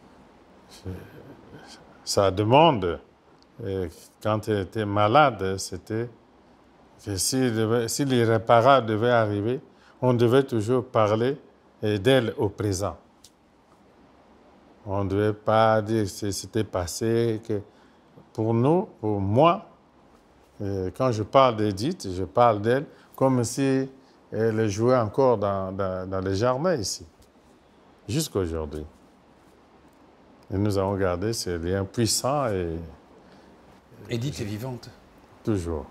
Speaker 2: sa demande, quand elle était malade, c'était que si l'irréparable devait arriver, on devait toujours parler d'elle au présent. On ne devait pas dire ce qui s'était passé. Que pour nous, pour moi, quand je parle d'Edith, je parle d'elle comme si elle jouait encore dans les jardins ici, jusqu'à aujourd'hui. Et nous avons gardé ces liens puissants et...
Speaker 5: Edith est vivante?
Speaker 2: Toujours.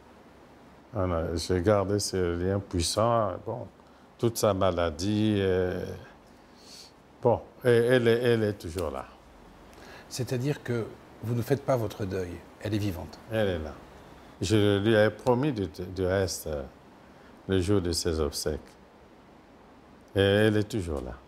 Speaker 2: J'ai gardé ces liens puissants. Bon, toute sa maladie, bon, et elle est toujours là.
Speaker 5: C'est-à-dire que vous ne faites pas votre deuil, elle est vivante?
Speaker 2: Elle est là. Je lui ai promis du reste le jour de ses obsèques. Et elle est toujours là.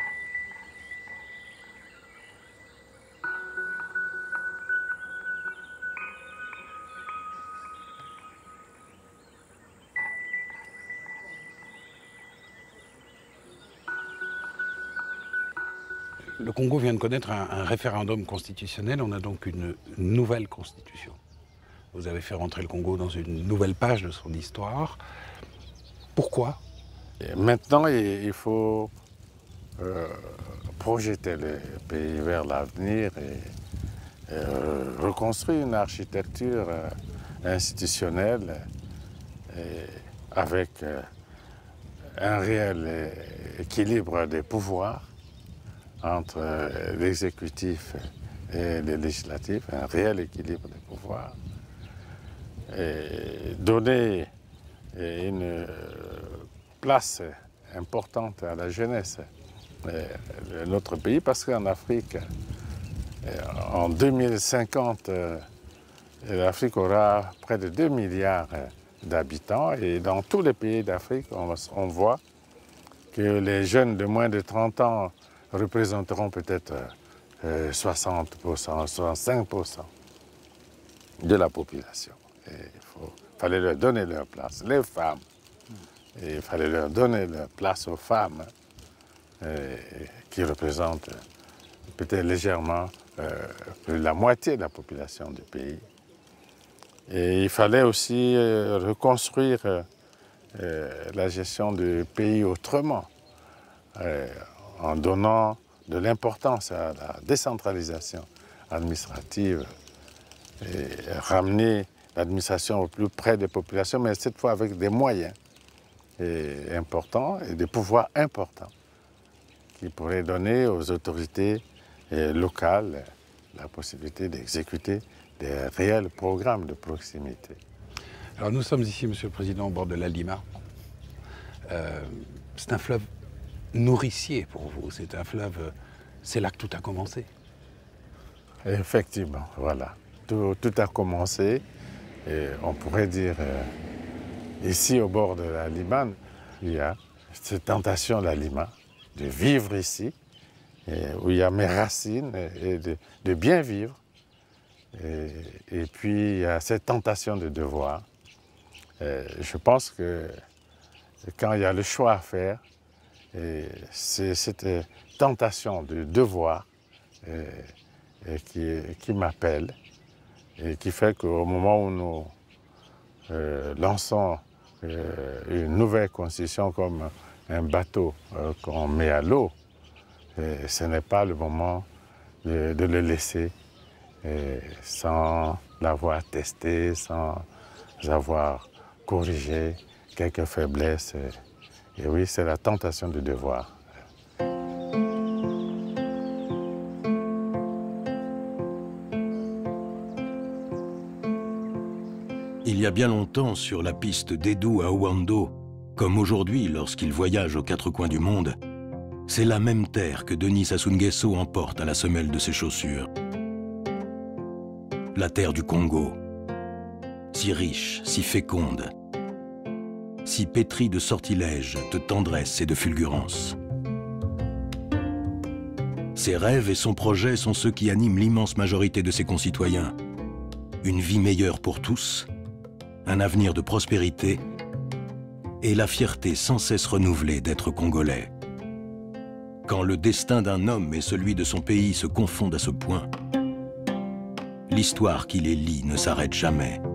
Speaker 5: Le Congo vient de connaître un référendum constitutionnel, on a donc une nouvelle constitution. Vous avez fait rentrer le Congo dans une nouvelle page de son histoire. Pourquoi?
Speaker 2: Et maintenant, il faut projeter le pays vers l'avenir et reconstruire une architecture institutionnelle avec un réel équilibre des pouvoirs entre l'exécutif et le législatif, un réel équilibre des pouvoirs, et donner une place importante à la jeunesse de notre pays, parce qu'en Afrique, en 2050, l'Afrique aura près de 2 milliards d'habitants, et dans tous les pays d'Afrique, on voit que les jeunes de moins de 30 ans représenteront peut-être 60%, 65% de la population. Il fallait leur donner leur place. Les femmes, il fallait leur donner leur place aux femmes qui représentent peut-être légèrement plus de la moitié de la population du pays. Et il fallait aussi reconstruire la gestion du pays autrement, en donnant de l'importance à la décentralisation administrative et ramener l'administration au plus près des populations, mais cette fois avec des moyens importants et des pouvoirs importants qui pourraient donner aux autorités locales la possibilité d'exécuter des réels programmes de proximité.
Speaker 5: Alors nous sommes ici, Monsieur le Président, au bord de la Lima. C'est un fleuve nourricier pour vous, c'est un fleuve, c'est là que tout a commencé.
Speaker 2: Effectivement, voilà. Tout a commencé, et on pourrait dire, ici au bord de la Lima, il y a cette tentation de la Lima, de vivre ici, où il y a mes racines, et de bien vivre. Et puis il y a cette tentation de devoir. Je pense que quand il y a le choix à faire, c'est cette tentation de devoir qui m'appelle et qui fait qu'au moment où nous lançons une nouvelle constitution comme un bateau qu'on met à l'eau, ce n'est pas le moment de le laisser sans l'avoir testé, sans avoir corrigé quelques faiblesses. Et oui, c'est la tentation du devoir.
Speaker 4: Il y a bien longtemps, sur la piste d'Edou à Ouando, comme aujourd'hui lorsqu'il voyage aux quatre coins du monde, c'est la même terre que Denis Sassou Nguesso emporte à la semelle de ses chaussures. La terre du Congo, si riche, si féconde, si pétrie de sortilèges, de tendresse et de fulgurance. Ses rêves et son projet sont ceux qui animent l'immense majorité de ses concitoyens. Une vie meilleure pour tous, un avenir de prospérité et la fierté sans cesse renouvelée d'être congolais. Quand le destin d'un homme et celui de son pays se confondent à ce point, l'histoire qui les lie ne s'arrête jamais.